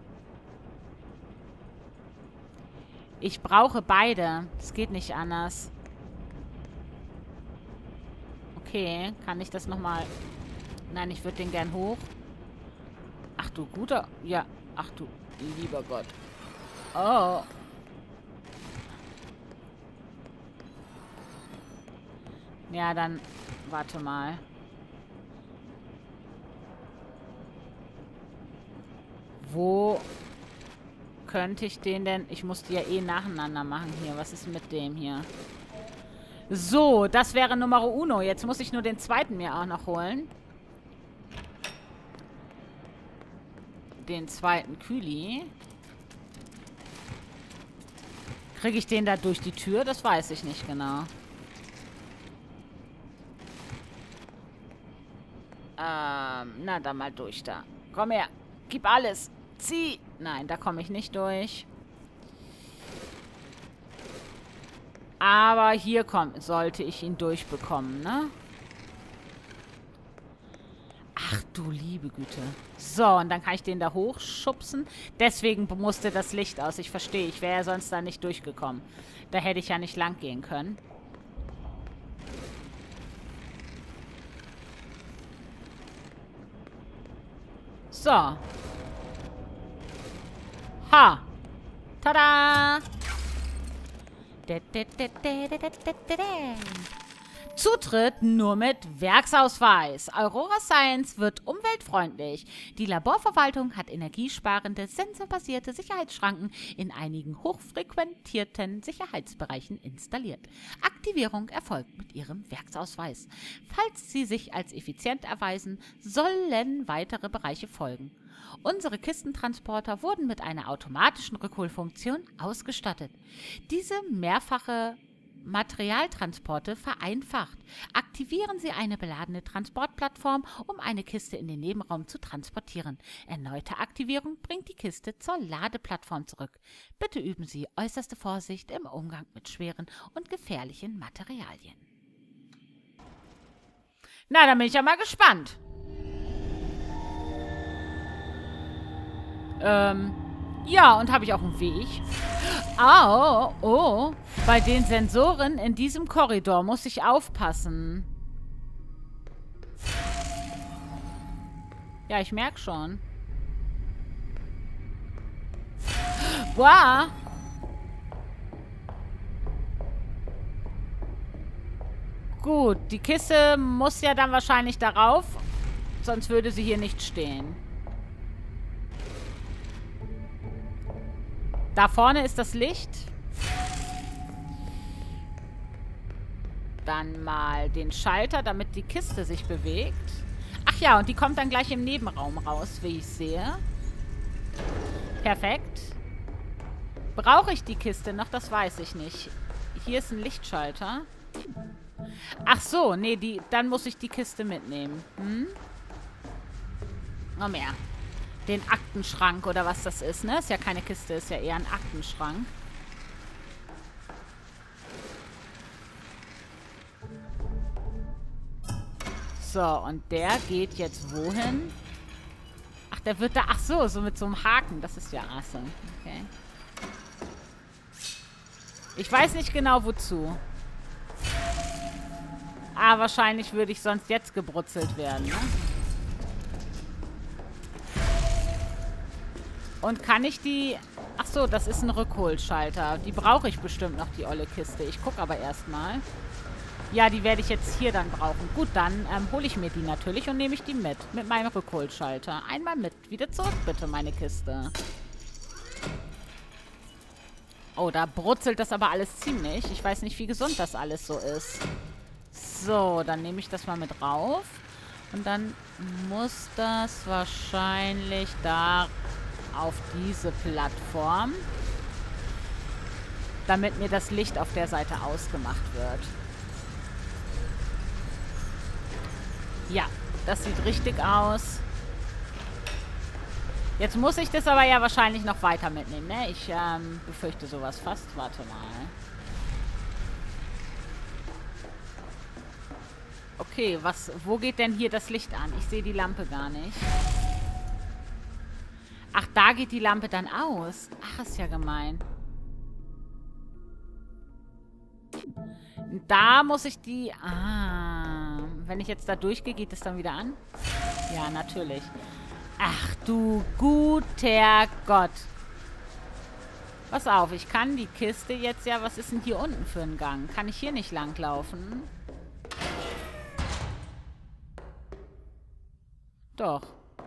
Ich brauche beide. Es geht nicht anders. Okay, kann ich das nochmal... Nein, ich würde den gern hoch. Ach du guter... Ja, ach du lieber Gott. Oh. Ja, dann... Warte mal. Wo könnte ich den denn... Ich muss die ja eh nacheinander machen hier. Was ist mit dem hier? So, das wäre Nummer Uno. Jetzt muss ich nur den zweiten mir auch noch holen. Den zweiten Kühli. Kriege ich den da durch die Tür? Das weiß ich nicht genau. Na, dann mal durch da. Komm her. Gib alles. Zieh. Nein, da komme ich nicht durch. Aber hier sollte ich ihn durchbekommen, ne? Ach du liebe Güte. So, und dann kann ich den da hochschubsen. Deswegen musste das Licht aus. Ich verstehe. Ich wäre ja sonst da nicht durchgekommen. Da hätte ich ja nicht lang gehen können. So. Ha. Tada. Zutritt nur mit Werksausweis. Aurora Science wird umweltfreundlich. Die Laborverwaltung hat energiesparende, sensorbasierte Sicherheitsschranken in einigen hochfrequentierten Sicherheitsbereichen installiert. Aktivierung erfolgt mit Ihrem Werksausweis. Falls Sie sich als effizient erweisen, sollen weitere Bereiche folgen. Unsere Kistentransporter wurden mit einer automatischen Rückholfunktion ausgestattet. Diese mehrfache Materialtransporte vereinfacht. Aktivieren Sie eine beladene Transportplattform, um eine Kiste in den Nebenraum zu transportieren. Erneute Aktivierung bringt die Kiste zur Ladeplattform zurück. Bitte üben Sie äußerste Vorsicht im Umgang mit schweren und gefährlichen Materialien. Na, da bin ich ja mal gespannt. Ja, und habe ich auch einen Weg? Oh, bei den Sensoren in diesem Korridor muss ich aufpassen. Ja, ich merke schon. Wow. Gut, die Kiste muss ja dann wahrscheinlich darauf, sonst würde sie hier nicht stehen. Da vorne ist das Licht. Dann mal den Schalter, damit die Kiste sich bewegt. Ach ja, und die kommt dann gleich im Nebenraum raus, wie ich sehe. Perfekt. Brauche ich die Kiste noch? Das weiß ich nicht. Hier ist ein Lichtschalter. Ach so, nee, dann muss ich die Kiste mitnehmen. Noch mehr. Den Aktenschrank oder was das ist, ne? Ist ja keine Kiste, ist ja eher ein Aktenschrank. So, und der geht jetzt wohin? Ach, der wird da... Ach so, so mit so einem Haken. Das ist ja awesome. Okay. Ich weiß nicht genau, wozu. Ah, wahrscheinlich würde ich sonst jetzt gebrutzelt werden, ne? Und kann ich die... Ach so, das ist ein Rückholschalter. Die brauche ich bestimmt noch, die olle Kiste. Ich gucke aber erstmal. Ja, die werde ich jetzt hier dann brauchen. Gut, dann hole ich mir die natürlich und nehme ich die mit. Mit meinem Rückholschalter. Einmal mit. Wieder zurück, bitte, meine Kiste. Oh, da brutzelt das aber alles ziemlich. Ich weiß nicht, wie gesund das alles so ist. So, dann nehme ich das mal mit rauf. Und dann muss das wahrscheinlich da... auf diese Plattform, damit mir das Licht auf der Seite ausgemacht wird. Ja, das sieht richtig aus. Jetzt muss ich das aber ja wahrscheinlich noch weiter mitnehmen, ne? Ich befürchte sowas fast. Warte mal. Okay, wo geht denn hier das Licht an? Ich sehe die Lampe gar nicht. Ach, da geht die Lampe dann aus. Ach, ist ja gemein. Da muss ich die... Ah, wenn ich jetzt da durchgehe, geht es dann wieder an? Ja, natürlich. Ach du guter Gott. Pass auf, ich kann die Kiste jetzt ja... Was ist denn hier unten für ein Gang? Kann ich hier nicht langlaufen? Doch.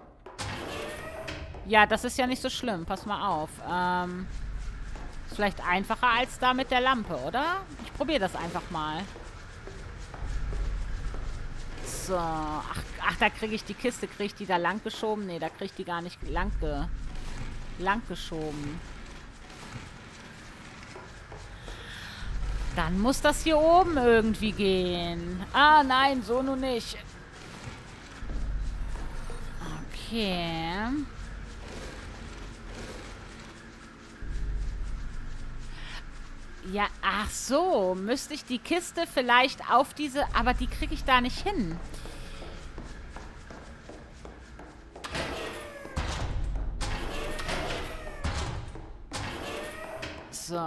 Ja, das ist ja nicht so schlimm. Pass mal auf. Ist vielleicht einfacher als da mit der Lampe, oder? Ich probiere das einfach mal. So. Ach, da kriege ich die Kiste. Kriege ich die da lang geschoben? Nee, da kriege ich die gar nicht lang geschoben. Dann muss das hier oben irgendwie gehen. Ah, nein, so nun nicht. Okay. Ja, ach so. Müsste ich die Kiste vielleicht auf diese... Aber die kriege ich da nicht hin. So.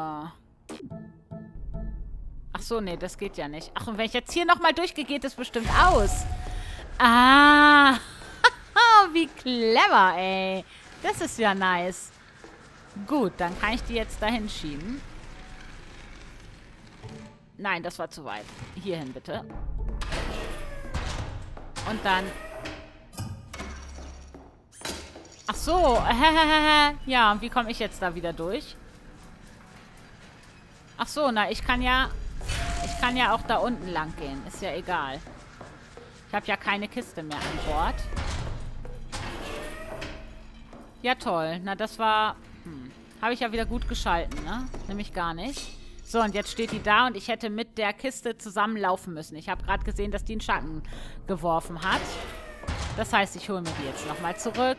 Ach so, nee, das geht ja nicht. Ach, und wenn ich jetzt hier nochmal durchgehe, geht es bestimmt aus. Ah. Wie clever, ey. Das ist ja nice. Gut, dann kann ich die jetzt dahin schieben. Nein, das war zu weit. Hierhin, bitte. Und dann... Ach so. Ja, und wie komme ich jetzt da wieder durch? Ach so, na, ich kann ja auch da unten lang gehen. Ist ja egal. Ich habe ja keine Kiste mehr an Bord. Ja, toll. Na, das war... Habe ich ja wieder gut geschalten, ne? Nämlich gar nicht. So, und jetzt steht die da und ich hätte mit der Kiste zusammenlaufen müssen. Ich habe gerade gesehen, dass die einen Schatten geworfen hat. Das heißt, ich hole mir die jetzt nochmal zurück.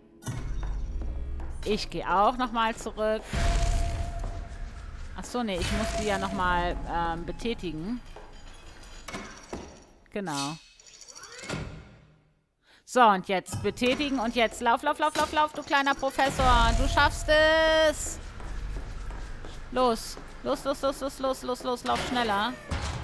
Ich gehe auch nochmal zurück. Achso, nee, ich muss die ja nochmal betätigen. Genau. So, und jetzt betätigen und jetzt lauf, lauf, lauf, lauf, lauf, du kleiner Professor. Du schaffst es. Los. Los, los, los, los, los, los, los, lauf schneller.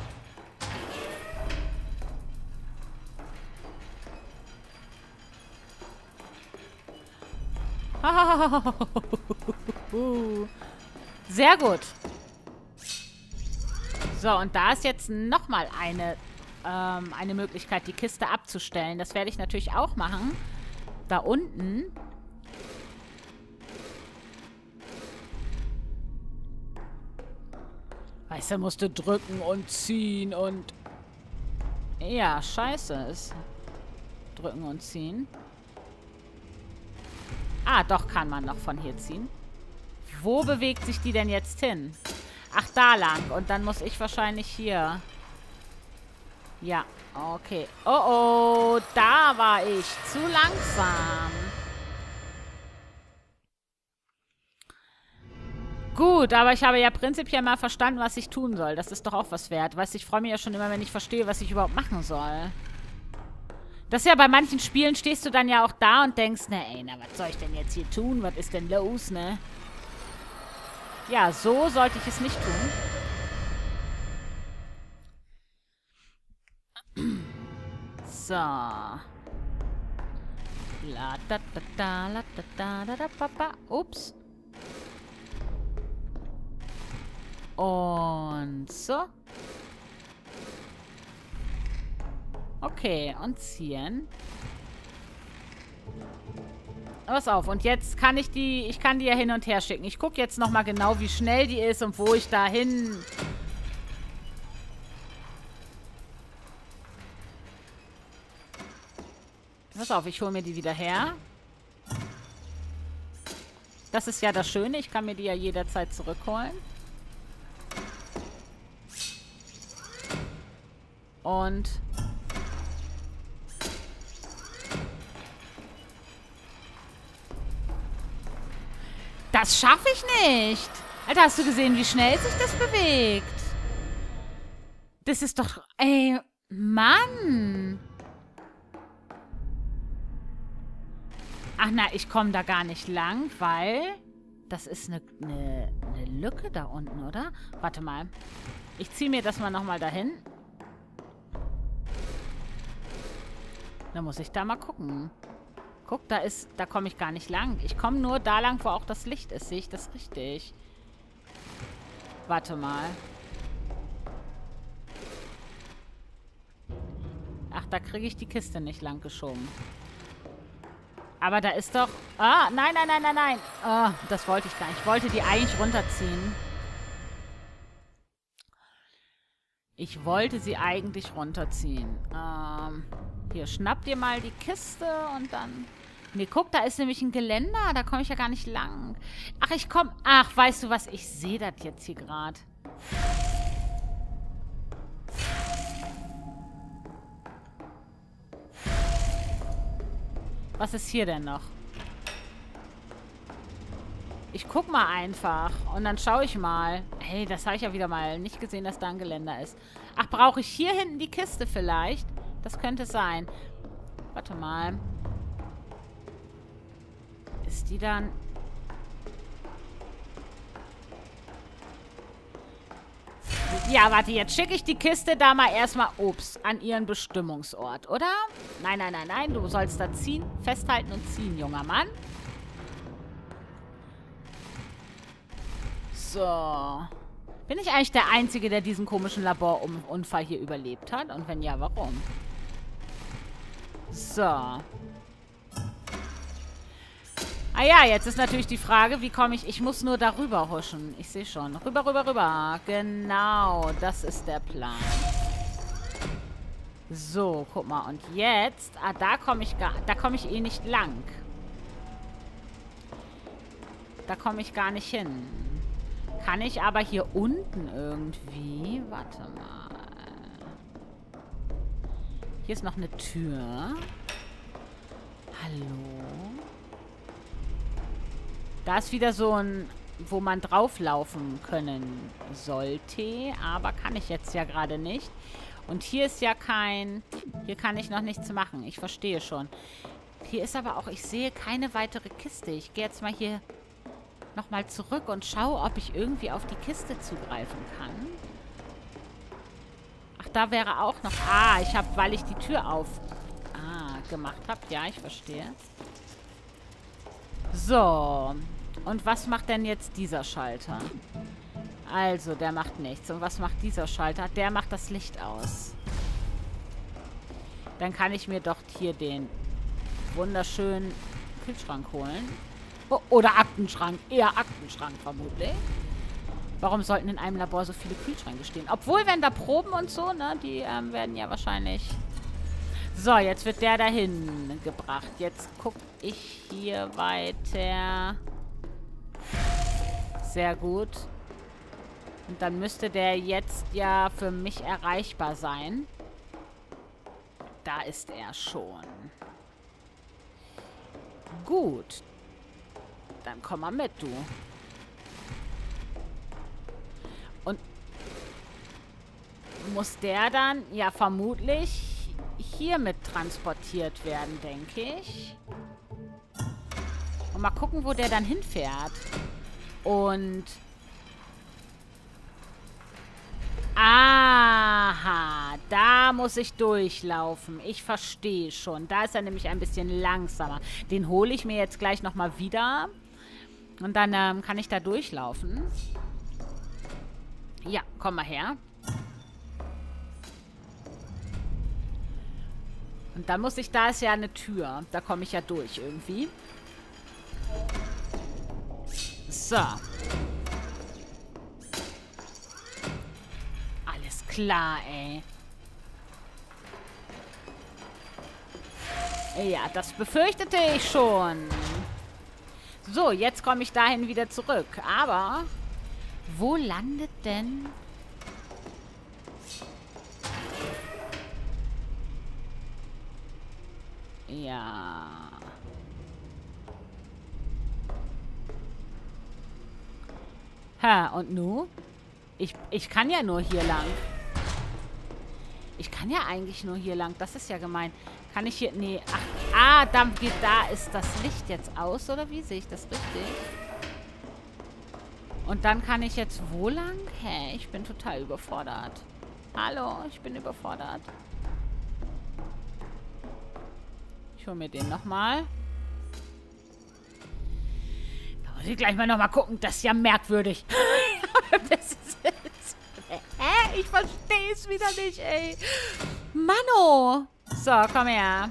Sehr gut. So, und da ist jetzt nochmal eine Möglichkeit, die Kiste abzustellen. Das werde ich natürlich auch machen. Da unten. Weißt du, musst du drücken und ziehen und... Ja, scheiße ist. Drücken und ziehen. Ah, doch kann man noch von hier ziehen. Wo bewegt sich die denn jetzt hin? Ach, da lang. Und dann muss ich wahrscheinlich hier... Ja, okay. Oh, oh, da war ich. Zu langsam. Gut, aber ich habe ja prinzipiell mal verstanden, was ich tun soll. Das ist doch auch was wert. Weißt du, ich freue mich ja schon immer, wenn ich verstehe, was ich überhaupt machen soll. Das ist ja bei manchen Spielen, stehst du dann ja auch da und denkst, na ey, na, was soll ich denn jetzt hier tun? Was ist denn los, ne? Ja, so sollte ich es nicht tun. So. La da da da la da da da da papa. Ups. Und so. Okay, und ziehen. Pass auf, und jetzt kann ich die ja hin und her schicken. Ich gucke jetzt nochmal genau, wie schnell die ist und wo ich da hin... Pass auf, ich hole mir die wieder her. Das ist ja das Schöne, ich kann mir die ja jederzeit zurückholen. Und... Das schaffe ich nicht. Alter, hast du gesehen, wie schnell sich das bewegt? Das ist doch... Ey, Mann. Ach na, ich komme da gar nicht lang, weil... Das ist eine Lücke da unten, oder? Warte mal. Ich ziehe mir das mal nochmal dahin. Da muss ich da mal gucken. Guck, da komme ich gar nicht lang. Ich komme nur da lang, wo auch das Licht ist. Sehe ich das richtig? Warte mal. Ach, da kriege ich die Kiste nicht lang geschoben. Aber da ist doch... Ah, nein, nein, nein, nein, nein. Oh, das wollte ich gar nicht. Ich wollte die eigentlich runterziehen. Ich wollte sie eigentlich runterziehen. Hier, schnapp dir mal die Kiste und dann... Nee, guck, da ist nämlich ein Geländer. Da komme ich ja gar nicht lang. Ach, ich komme... Ach, weißt du was? Ich sehe das jetzt hier gerade. Was ist hier denn noch? Ich guck mal einfach. Und dann schaue ich mal. Hey, das habe ich ja wieder mal nicht gesehen, dass da ein Geländer ist. Ach, brauche ich hier hinten die Kiste vielleicht? Das könnte sein. Warte mal. Ist die dann... Ja, warte, jetzt schicke ich die Kiste da mal erstmal, ups, an ihren Bestimmungsort, oder? Nein, nein, nein, nein, du sollst da ziehen, festhalten und ziehen, junger Mann. So. Bin ich eigentlich der Einzige, der diesen komischen Laborunfall hier überlebt hat? Und wenn ja, warum? So. Ah ja, jetzt ist natürlich die Frage, wie komme ich... Ich muss nur darüber huschen. Ich sehe schon. Rüber, rüber, rüber. Genau, das ist der Plan. So, guck mal. Und jetzt... Ah, da komme ich eh nicht lang. Da komme ich gar nicht hin. Kann ich aber hier unten irgendwie... Warte mal. Hier ist noch eine Tür. Hallo? Da ist wieder so ein... wo man drauflaufen können sollte. Aber kann ich jetzt ja gerade nicht. Und hier ist ja kein... Hier kann ich noch nichts machen. Ich verstehe schon. Hier ist aber auch... Ich sehe keine weitere Kiste. Ich gehe jetzt mal hier nochmal zurück und schaue, ob ich irgendwie auf die Kiste zugreifen kann. Ach, da wäre auch noch... Ah, ich habe, weil ich die Tür gemacht habe. Ja, ich verstehe. So. Und was macht denn jetzt dieser Schalter? Also, der macht nichts. Und was macht dieser Schalter? Der macht das Licht aus. Dann kann ich mir doch hier den wunderschönen Kühlschrank holen. Oh, oder Aktenschrank. Eher Aktenschrank vermutlich. Warum sollten in einem Labor so viele Kühlschränke stehen? Obwohl, wenn da Proben und so, ne, die werden ja wahrscheinlich... So, jetzt wird der dahin gebracht. Jetzt gucke ich hier weiter. Sehr gut. Und dann müsste der jetzt ja für mich erreichbar sein. Da ist er schon. Gut. Dann komm mal mit, du. Und muss der dann, ja vermutlich, hiermit transportiert werden, denke ich. Und mal gucken, wo der dann hinfährt. Und... Aha, da muss ich durchlaufen. Ich verstehe schon. Da ist er nämlich ein bisschen langsamer. Den hole ich mir jetzt gleich nochmal wieder. Und dann kann ich da durchlaufen. Ja, komm mal her. Und dann muss ich... Da ist ja eine Tür. Da komme ich ja durch irgendwie. So. Alles klar, ey. Ja, das befürchtete ich schon. So, jetzt komme ich dahin wieder zurück. Aber wo landet denn... Ja... Ha, und nu? Ich kann ja nur hier lang. Ich kann ja eigentlich nur hier lang. Das ist ja gemein. Kann ich hier... Nee. Ach, da ist das Licht jetzt aus, oder wie? Sehe ich das richtig? Und dann kann ich jetzt wo lang? Hä, ich bin total überfordert. Hallo, ich bin überfordert. Ich hole mir den nochmal. Da muss ich gleich mal nochmal gucken. Das ist ja merkwürdig. Das ist... Hä? Ich verstehe es wieder nicht, ey. Manno. So, komm her.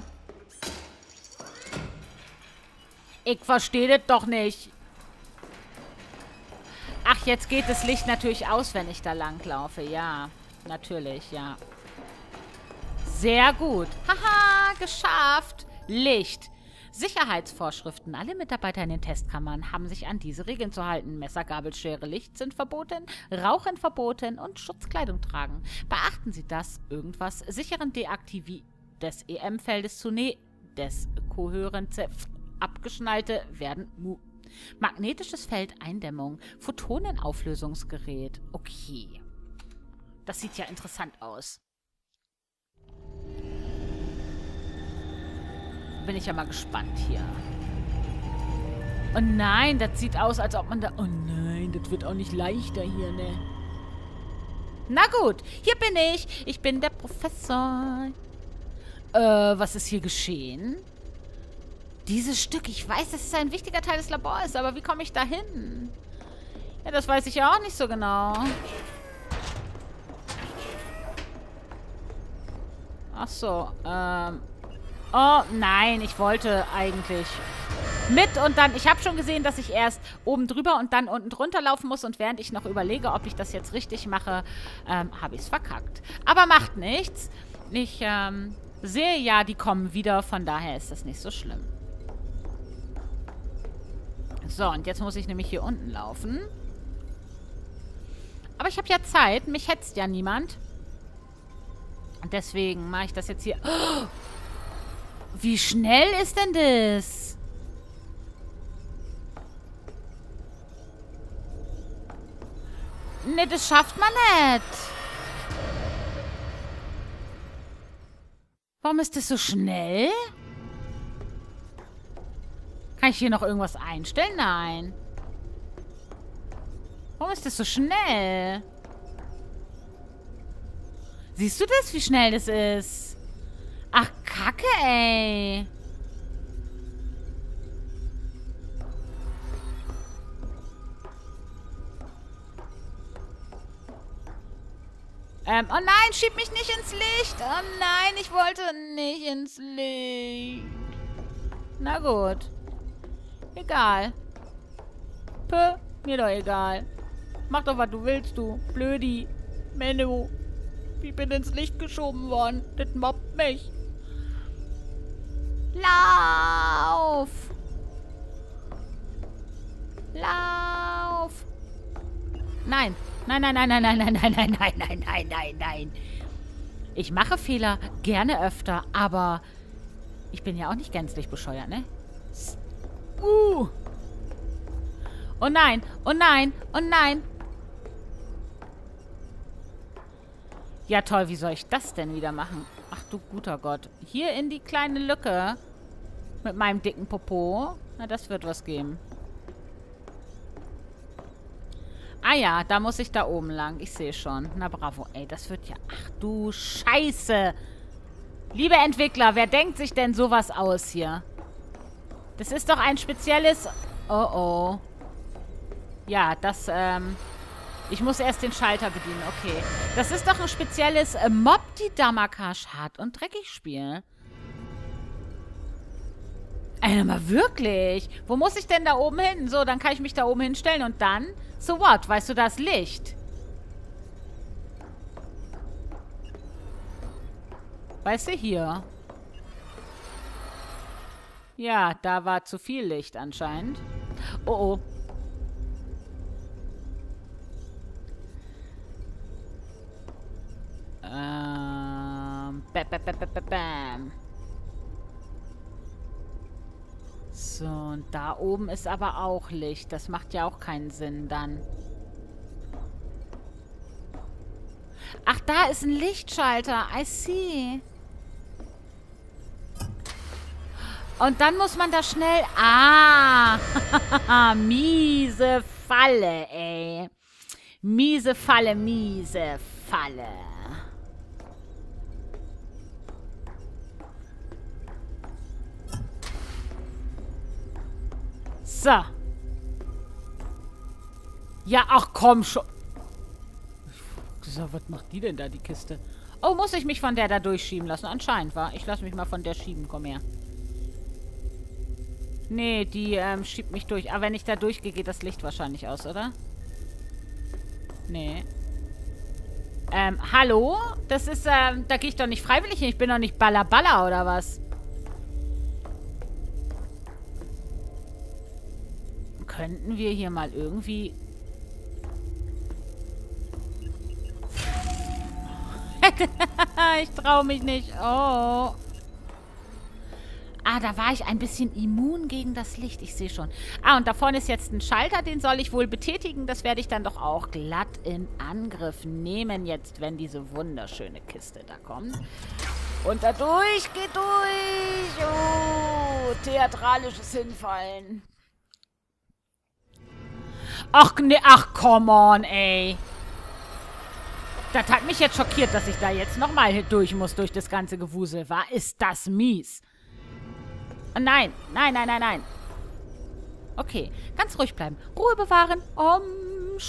Ich verstehe das doch nicht. Ach, jetzt geht das Licht natürlich aus, wenn ich da lang laufe. Ja, natürlich, ja. Sehr gut. Haha, geschafft. Licht. Sicherheitsvorschriften. Alle Mitarbeiter in den Testkammern haben sich an diese Regeln zu halten. Messer, Gabel, Schere, Licht sind verboten, Rauchen verboten und Schutzkleidung tragen. Beachten Sie das. Irgendwas sicheren Deaktivi des EM-Feldes zu des Kohörenz abgeschnallte werden magnetisches Feld Eindämmung. Photonenauflösungsgerät. Okay. Das sieht ja interessant aus. Bin ich ja mal gespannt hier. Oh nein, das sieht aus, als ob man da... Oh nein, das wird auch nicht leichter hier, ne? Na gut, hier bin ich. Ich bin der Professor. Was ist hier geschehen? Dieses Stück, ich weiß, das ist ein wichtiger Teil des Labors, aber wie komme ich da hin? Ja, das weiß ich ja auch nicht so genau. Ach so, oh, nein, ich wollte eigentlich mit und dann... Ich habe schon gesehen, dass ich erst oben drüber und dann unten drunter laufen muss. Und während ich noch überlege, ob ich das jetzt richtig mache, habe ich es verkackt. Aber macht nichts. Ich sehe ja, die kommen wieder. Von daher ist das nicht so schlimm. So, und jetzt muss ich nämlich hier unten laufen. Aber ich habe ja Zeit. Mich hetzt ja niemand. Und deswegen mache ich das jetzt hier... Oh, wie schnell ist denn das? Ne, das schafft man nicht. Warum ist das so schnell? Kann ich hier noch irgendwas einstellen? Nein. Warum ist das so schnell? Siehst du das, wie schnell das ist? Ach, Kacke, ey. Oh nein, schieb mich nicht ins Licht. Oh nein, ich wollte nicht ins Licht. Na gut. Egal. Puh, mir doch egal. Mach doch, was du willst, du. Blödi. Menno. Ich bin ins Licht geschoben worden. Das mobbt mich. Lauf! Lauf! Nein. Nein, nein, nein, nein, nein, nein, nein, nein, nein, nein, nein, nein, nein. Ich mache Fehler gerne öfter, aber ich bin ja auch nicht gänzlich bescheuert, ne? Oh nein, oh nein, oh nein. Ja toll, wie soll ich das denn wieder machen? Ach du guter Gott. Hier in die kleine Lücke mit meinem dicken Popo. Na, das wird was geben. Ah ja, da muss ich da oben lang. Ich sehe schon. Na bravo. Ey, das wird ja... Ach du Scheiße. Liebe Entwickler, wer denkt sich denn sowas aus hier? Das ist doch ein spezielles... Oh oh. Ja, das, ich muss erst den Schalter bedienen. Okay. Das ist doch ein spezielles Mob, die Damakash hat und dreckig Spiel. Ey, mal wirklich. Wo muss ich denn da oben hin? So, dann kann ich mich da oben hinstellen und dann... So what? Weißt du, das Licht? Weißt du, hier. Ja, da war zu viel Licht anscheinend. Oh, oh. Bam. So, und da oben ist aber auch Licht. Das macht ja auch keinen Sinn dann. Ach, da ist ein Lichtschalter. I see. Und dann muss man da schnell... Ah! Miese Falle, ey. Miese Falle, miese Falle. So. Ja, ach komm schon. So, was macht die denn da, die Kiste? Oh, muss ich mich von der da durchschieben lassen? Anscheinend, war. Ich lasse mich mal von der schieben. Komm her. Nee, die schiebt mich durch. Aber wenn ich da durchgehe, geht das Licht wahrscheinlich aus, oder? Nee. Hallo? Das ist, da gehe ich doch nicht freiwillig hin. Ich bin doch nicht Balla oder was? Könnten wir hier mal irgendwie... Ich traue mich nicht. Oh. Ah, da war ich ein bisschen immun gegen das Licht. Ich sehe schon. Ah, und da vorne ist jetzt ein Schalter. Den soll ich wohl betätigen. Das werde ich dann doch auch glatt in Angriff nehmen jetzt, wenn diese wunderschöne Kiste da kommt. Und da durch, geht durch. Oh, theatralisches Hinfallen. Ach, ne, ach, come on, ey. Das hat mich jetzt schockiert, dass ich da jetzt nochmal durch muss, durch das ganze Gewusel. War, ist das mies. Oh, nein, nein, nein, nein, nein. Okay, ganz ruhig bleiben. Ruhe bewahren. Om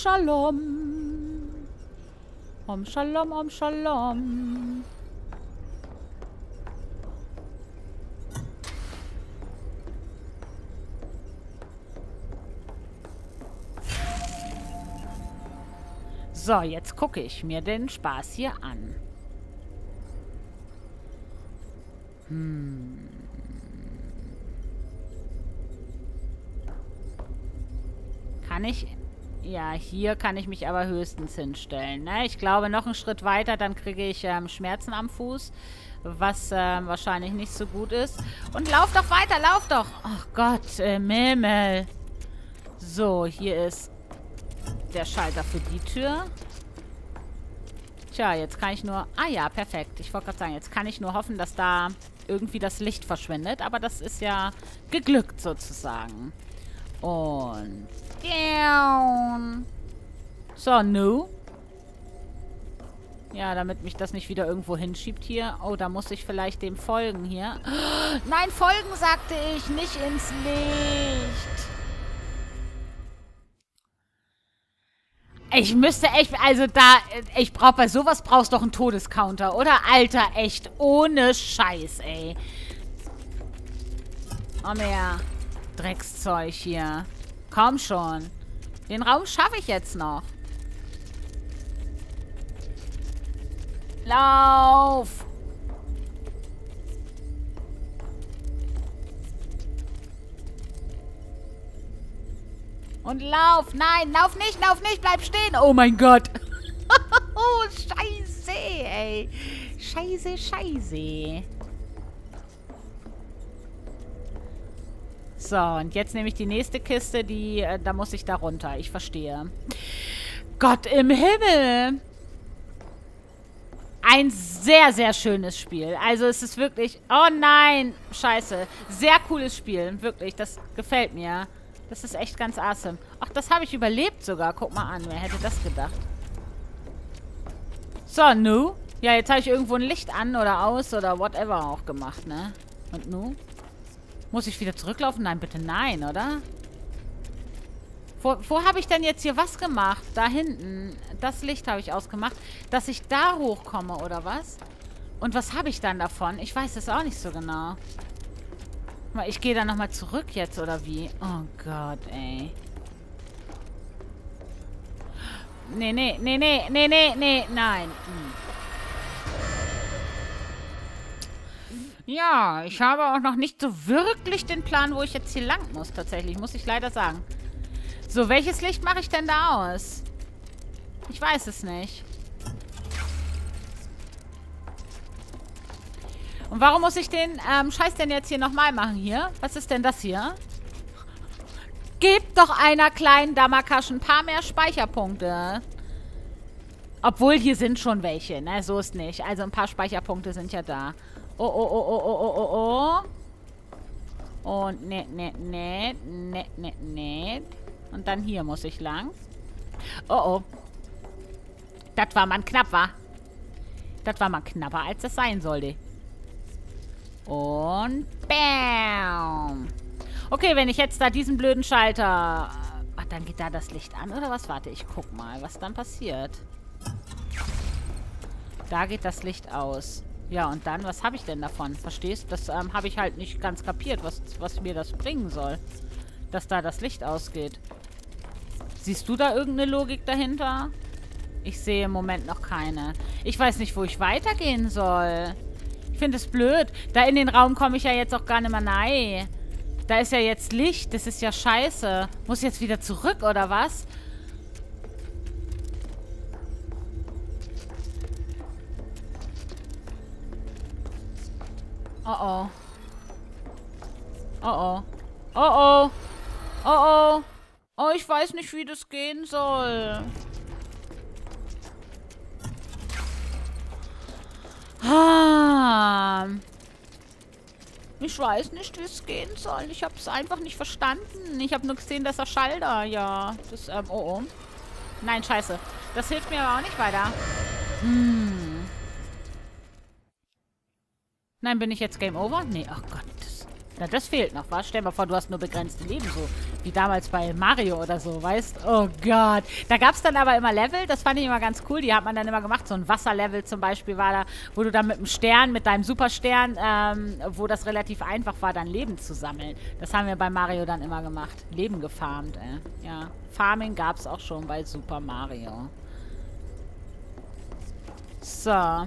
Shalom. Om Shalom, Om Shalom. So, jetzt gucke ich mir den Spaß hier an. Kann ich... Ja, hier kann ich mich aber höchstens hinstellen. Ne? Ich glaube, noch einen Schritt weiter, dann kriege ich Schmerzen am Fuß. Was wahrscheinlich nicht so gut ist. Und lauf doch weiter, lauf doch. Ach Gott, Mimmel. So, hier ist der Schalter für die Tür. Tja, jetzt kann ich nur... Ah ja, perfekt. Ich wollte gerade sagen, jetzt kann ich nur hoffen, dass da irgendwie das Licht verschwindet. Aber das ist ja geglückt sozusagen. Und... Down. So, nu. Ja, damit mich das nicht wieder irgendwo hinschiebt hier. Oh, da muss ich vielleicht dem folgen hier. Nein, folgen, sagte ich. Nicht ins Licht. Ich müsste echt, also da, ich brauche bei sowas brauchst du doch einen Todescounter, oder? Alter, echt, ohne Scheiß, ey. Oh, mehr Dreckszeug hier. Komm schon. Den Raum schaffe ich jetzt noch. Lauf! Und lauf! Nein, lauf nicht, bleib stehen! Oh mein Gott! Oh, scheiße, ey! Scheiße, scheiße! So, und jetzt nehme ich die nächste Kiste, die, da muss ich da runter. Ich verstehe. Gott im Himmel! Ein sehr, sehr schönes Spiel. Also es ist wirklich... Oh nein! Scheiße. Sehr cooles Spiel. Wirklich, das gefällt mir. Das ist echt ganz awesome. Ach, das habe ich überlebt sogar. Guck mal an, wer hätte das gedacht? So, nu? Ja, jetzt habe ich irgendwo ein Licht an oder aus oder whatever auch gemacht, ne? Und nu? Muss ich wieder zurücklaufen? Nein, bitte nein, oder? Wo habe ich denn jetzt hier was gemacht? Da hinten. Das Licht habe ich ausgemacht. Dass ich da hochkomme, oder was? Und was habe ich dann davon? Ich weiß es auch nicht so genau. Ich gehe da nochmal zurück jetzt, oder wie? Oh Gott, ey. Nee, nein. Ja, ich habe auch noch nicht so wirklich den Plan, wo ich jetzt hier lang muss, tatsächlich. Muss ich leider sagen. So, welches Licht mache ich denn da aus? Ich weiß es nicht. Und warum muss ich den Scheiß denn jetzt hier nochmal machen hier? Was ist denn das hier? Gebt doch einer kleinen Damakasch ein paar mehr Speicherpunkte. Obwohl, hier sind schon welche, ne? So ist nicht. Also ein paar Speicherpunkte sind ja da. Oh. Und ne. Und dann hier muss ich lang. Oh. Das war mal knapp, wa? Das war mal knapper, als das sein sollte. Und bam. Okay, wenn ich jetzt da diesen blöden Schalter... Ach, dann geht da das Licht an, oder was? Warte, ich guck mal, was dann passiert. Da geht das Licht aus. Ja, und dann, was habe ich denn davon? Verstehst du? Das habe ich halt nicht ganz kapiert, was mir das bringen soll. Dass da das Licht ausgeht. Siehst du da irgendeine Logik dahinter? Ich sehe im Moment noch keine. Ich weiß nicht, wo ich weitergehen soll. Ich finde es blöd. Da in den Raum komme ich ja jetzt auch gar nicht mehr rein. Da ist ja jetzt Licht. Das ist ja scheiße. Muss ich jetzt wieder zurück, oder was? Oh. Oh, ich weiß nicht, wie das gehen soll. Ich weiß nicht, wie es gehen soll. Ich habe es einfach nicht verstanden. Ich habe nur gesehen, dass er Schalter, ja. Das, oh. Nein, scheiße. Das hilft mir aber auch nicht weiter. Nein, bin ich jetzt Game Over? Nee, ach Gott. Das fehlt noch, was? Stell dir mal vor, du hast nur begrenzte Leben, so wie damals bei Mario oder so, weißt? Oh Gott. Da gab es dann aber immer Level, das fand ich immer ganz cool, die hat man dann immer gemacht. So ein Wasserlevel zum Beispiel war da, wo du dann mit einem Stern, mit deinem Superstern, wo das relativ einfach war, dann Leben zu sammeln. Das haben wir bei Mario dann immer gemacht. Leben gefarmt, Ja. Farming gab es auch schon bei Super Mario. So.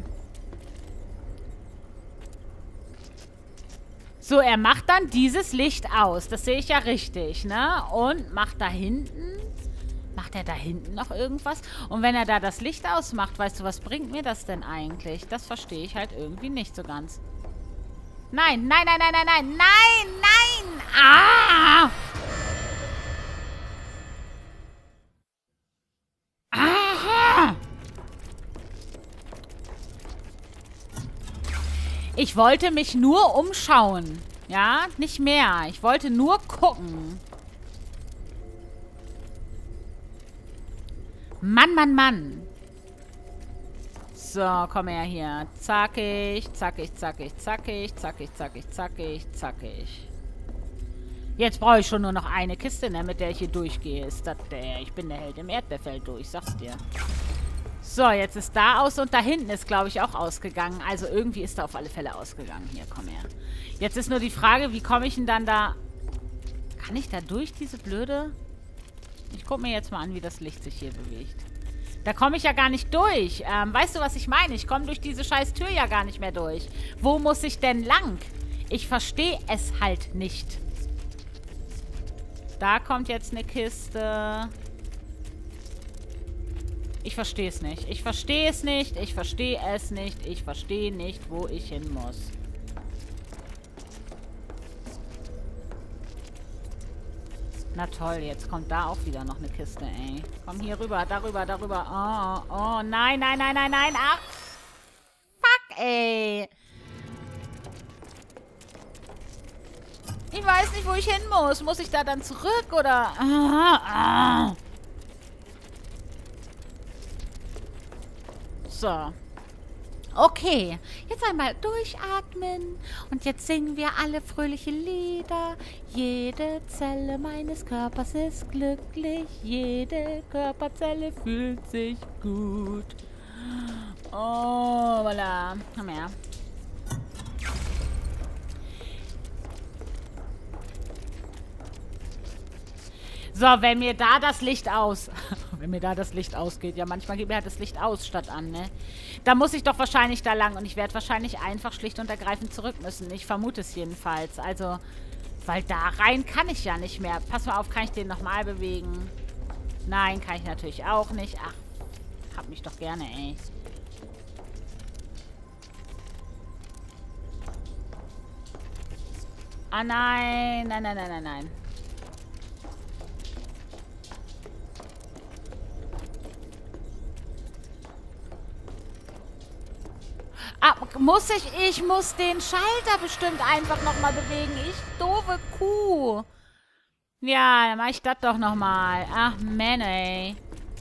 So, er macht dann dieses Licht aus. Das sehe ich ja richtig, ne? Und macht da hinten... Macht er da hinten noch irgendwas? Und wenn er da das Licht ausmacht, weißt du, was bringt mir das denn eigentlich? Das verstehe ich halt irgendwie nicht so ganz. Nein, nein, nein, nein, nein, nein, nein, nein! Ah! Aha! Ich wollte mich nur umschauen. Ja, nicht mehr. Ich wollte nur gucken. Mann, Mann, Mann. So, komm her hier. Zackig, zackig, zackig, zackig, zackig, zackig, zackig, zackig. Jetzt brauche ich schon nur noch eine Kiste, ne, mit der ich hier durchgehe. Ist das der? Ich bin der Held im Erdbeerfeld durch, sag's dir. So, jetzt ist da aus und da hinten ist, glaube ich, auch ausgegangen. Also irgendwie ist da auf alle Fälle ausgegangen. Hier, komm her. Jetzt ist nur die Frage, wie komme ich denn dann da... Kann ich da durch diese blöde... Ich gucke mir jetzt mal an, wie das Licht sich hier bewegt. Da komme ich ja gar nicht durch. Weißt du, was ich meine? Ich komme durch diese scheiß Tür ja gar nicht mehr durch. Wo muss ich denn lang? Ich verstehe es halt nicht. Da kommt jetzt eine Kiste. Ich verstehe es nicht. Ich verstehe es nicht. Ich verstehe es nicht. Ich verstehe nicht, wo ich hin muss. Na toll, jetzt kommt da auch wieder noch eine Kiste, ey. Komm hier rüber, darüber, darüber. Oh, oh, nein, nein, nein, nein, nein. Ach, fuck, ey. Ich weiß nicht, wo ich hin muss. Muss ich da dann zurück, oder? So. Okay, jetzt einmal durchatmen und jetzt singen wir alle fröhliche Lieder. Jede Zelle meines Körpers ist glücklich, jede Körperzelle fühlt sich gut. Oh, voilà. Komm her. So, wenn mir da das Licht aus... wenn mir da das Licht ausgeht. Ja, manchmal geht mir halt das Licht aus statt an, ne? Da muss ich doch wahrscheinlich da lang. Und ich werde wahrscheinlich einfach schlicht und ergreifend zurück müssen. Ich vermute es jedenfalls. Also, weil da rein kann ich ja nicht mehr. Pass mal auf, kann ich den nochmal bewegen? Nein, kann ich natürlich auch nicht. Ach, hab mich doch gerne, ey. Ah, nein. Nein, nein, nein, nein, nein. Ah, muss ich? Ich muss den Schalter bestimmt einfach nochmal bewegen. Ich doofe Kuh. Ja, dann mache ich das doch nochmal. Ach, Mann, ey.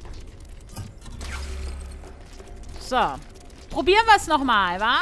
So. Probieren wir es nochmal, wa?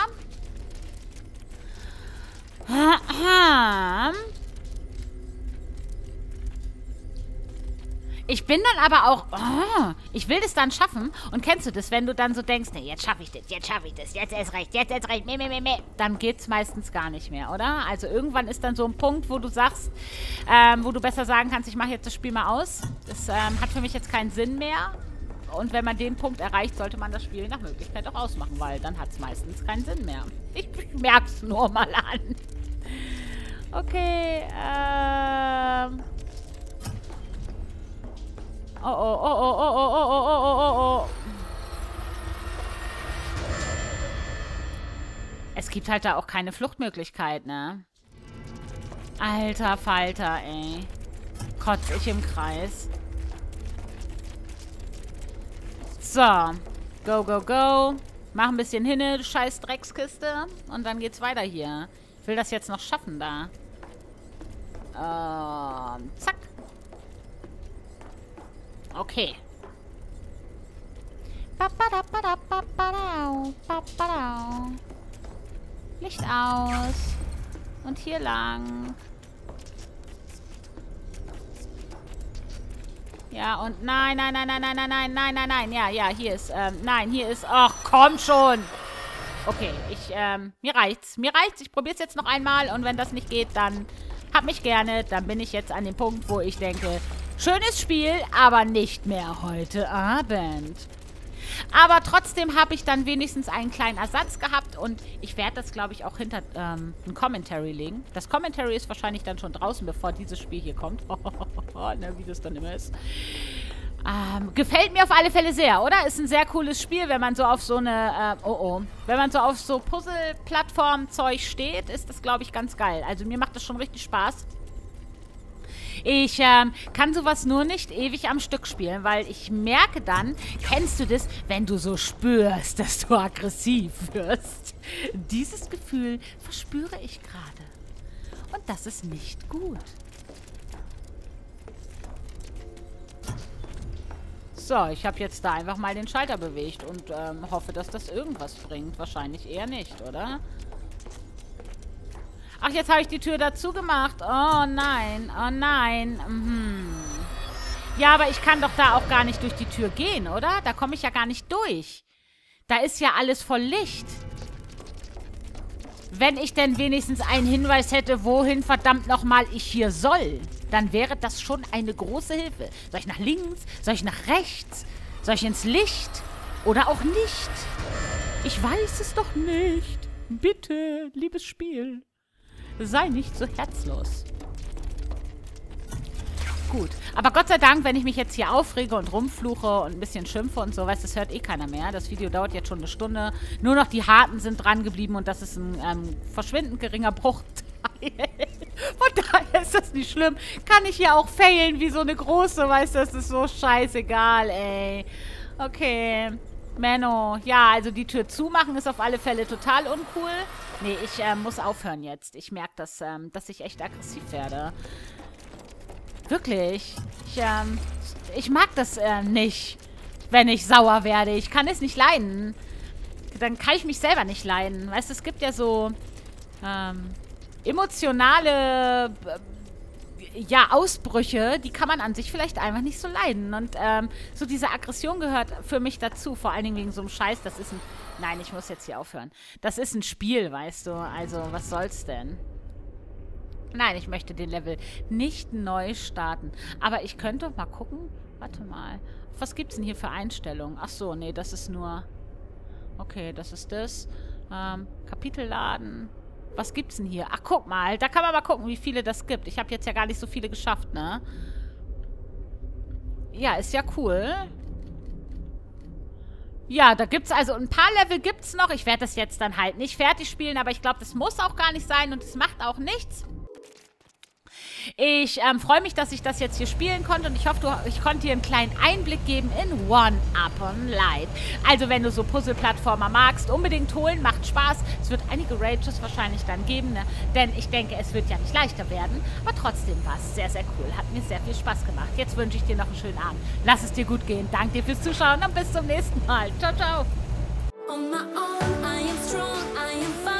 Ich bin dann aber auch... Oh, ich will das dann schaffen. Und kennst du das, wenn du dann so denkst, nee, jetzt schaffe ich das, jetzt erst recht, meh. Dann geht's meistens gar nicht mehr, oder? Also irgendwann ist dann so ein Punkt, wo du sagst, wo du besser sagen kannst, ich mache jetzt das Spiel mal aus. Das hat für mich jetzt keinen Sinn mehr. Und wenn man den Punkt erreicht, sollte man das Spiel nach Möglichkeit auch ausmachen, weil dann hat es meistens keinen Sinn mehr. Ich merk's nur mal an. Okay, Oh. Es gibt halt da auch keine Fluchtmöglichkeit, ne? Alter Falter, ey. Kotz ich im Kreis. So. Go. Mach ein bisschen hinne, du scheiß Dreckskiste. Und dann geht's weiter hier. Ich will das jetzt noch schaffen da. Zack. Okay. Licht aus. Und hier lang. Ja, und nein. Ja, hier ist, nein, hier ist, ach, komm schon. Okay, mir reicht's. Ich probier's jetzt noch einmal und wenn das nicht geht, dann hab mich gerne. Dann bin ich jetzt an dem Punkt, wo ich denke, schönes Spiel, aber nicht mehr heute Abend. Aber trotzdem habe ich dann wenigstens einen kleinen Ersatz gehabt und ich werde das, glaube ich, auch hinter ein Commentary legen. Das Commentary ist wahrscheinlich dann schon draußen, bevor dieses Spiel hier kommt. Ne, wie das dann immer ist. Gefällt mir auf alle Fälle sehr, oder? Ist ein sehr cooles Spiel, wenn man so auf so eine, wenn man so auf so Puzzle-Plattform-Zeug steht, ist das, glaube ich, ganz geil. Also mir macht das schon richtig Spaß. Ich kann sowas nur nicht ewig am Stück spielen, weil ich merke dann, kennst du das, wenn du so spürst, dass du aggressiv wirst? Dieses Gefühl verspüre ich gerade. Und das ist nicht gut. So, ich habe jetzt da einfach mal den Schalter bewegt und hoffe, dass das irgendwas bringt. Wahrscheinlich eher nicht, oder? Ach, jetzt habe ich die Tür dazu gemacht. Oh nein, oh nein. Ja, aber ich kann doch da auch gar nicht durch die Tür gehen, oder? Da komme ich ja gar nicht durch. Da ist ja alles voll Licht. Wenn ich denn wenigstens einen Hinweis hätte, wohin verdammt nochmal ich hier soll, dann wäre das schon eine große Hilfe. Soll ich nach links? Soll ich nach rechts? Soll ich ins Licht? Oder auch nicht? Ich weiß es doch nicht. Bitte, liebes Spiel. Sei nicht so herzlos. Gut. Aber Gott sei Dank, wenn ich mich jetzt hier aufrege und rumfluche und ein bisschen schimpfe und so, weißt du, das hört eh keiner mehr. Das Video dauert jetzt schon eine Stunde. Nur noch die Harten sind dran geblieben und das ist ein verschwindend geringer Bruchteil. Von daher ist das nicht schlimm. Kann ich hier auch failen wie so eine große, weißt du, das ist so scheißegal, ey. Okay. Menno. Ja, also die Tür zumachen ist auf alle Fälle total uncool. Nee, ich muss aufhören jetzt. Ich merke, dass ich echt aggressiv werde. Wirklich. Ich mag das nicht, wenn ich sauer werde. Ich kann es nicht leiden. Dann kann ich mich selber nicht leiden. Weißt du, es gibt ja so emotionale Ausbrüche, die kann man an sich vielleicht einfach nicht so leiden. Und so diese Aggression gehört für mich dazu. Vor allen Dingen wegen so einem Scheiß. Das ist ein... Nein, ich muss jetzt hier aufhören. Das ist ein Spiel, weißt du. Also, was soll's denn? Nein, ich möchte den Level nicht neu starten. Aber ich könnte mal gucken. Warte mal. Was gibt's denn hier für Einstellungen? Ach so, nee, das ist nur... Okay, das ist das. Kapitel laden. Was gibt's denn hier? Ach, guck mal. Da kann man mal gucken, wie viele das gibt. Ich habe jetzt ja gar nicht so viele geschafft, ne? Ja, ist ja cool. Ja, da gibt's also ein paar Level gibt's noch. Ich werde das jetzt dann halt nicht fertig spielen, aber ich glaube, das muss auch gar nicht sein und es macht auch nichts. Ich freue mich, dass ich das jetzt hier spielen konnte und ich hoffe, ich konnte dir einen kleinen Einblick geben in One Upon Light. Also, wenn du so Puzzle-Plattformer magst, unbedingt holen, macht Spaß. Es wird einige Rages wahrscheinlich dann geben, ne? Denn ich denke, es wird ja nicht leichter werden. Aber trotzdem war es sehr, sehr cool. Hat mir sehr viel Spaß gemacht. Jetzt wünsche ich dir noch einen schönen Abend. Lass es dir gut gehen. Danke dir fürs Zuschauen und bis zum nächsten Mal. Ciao, ciao. On my own, I am strong, I am fine.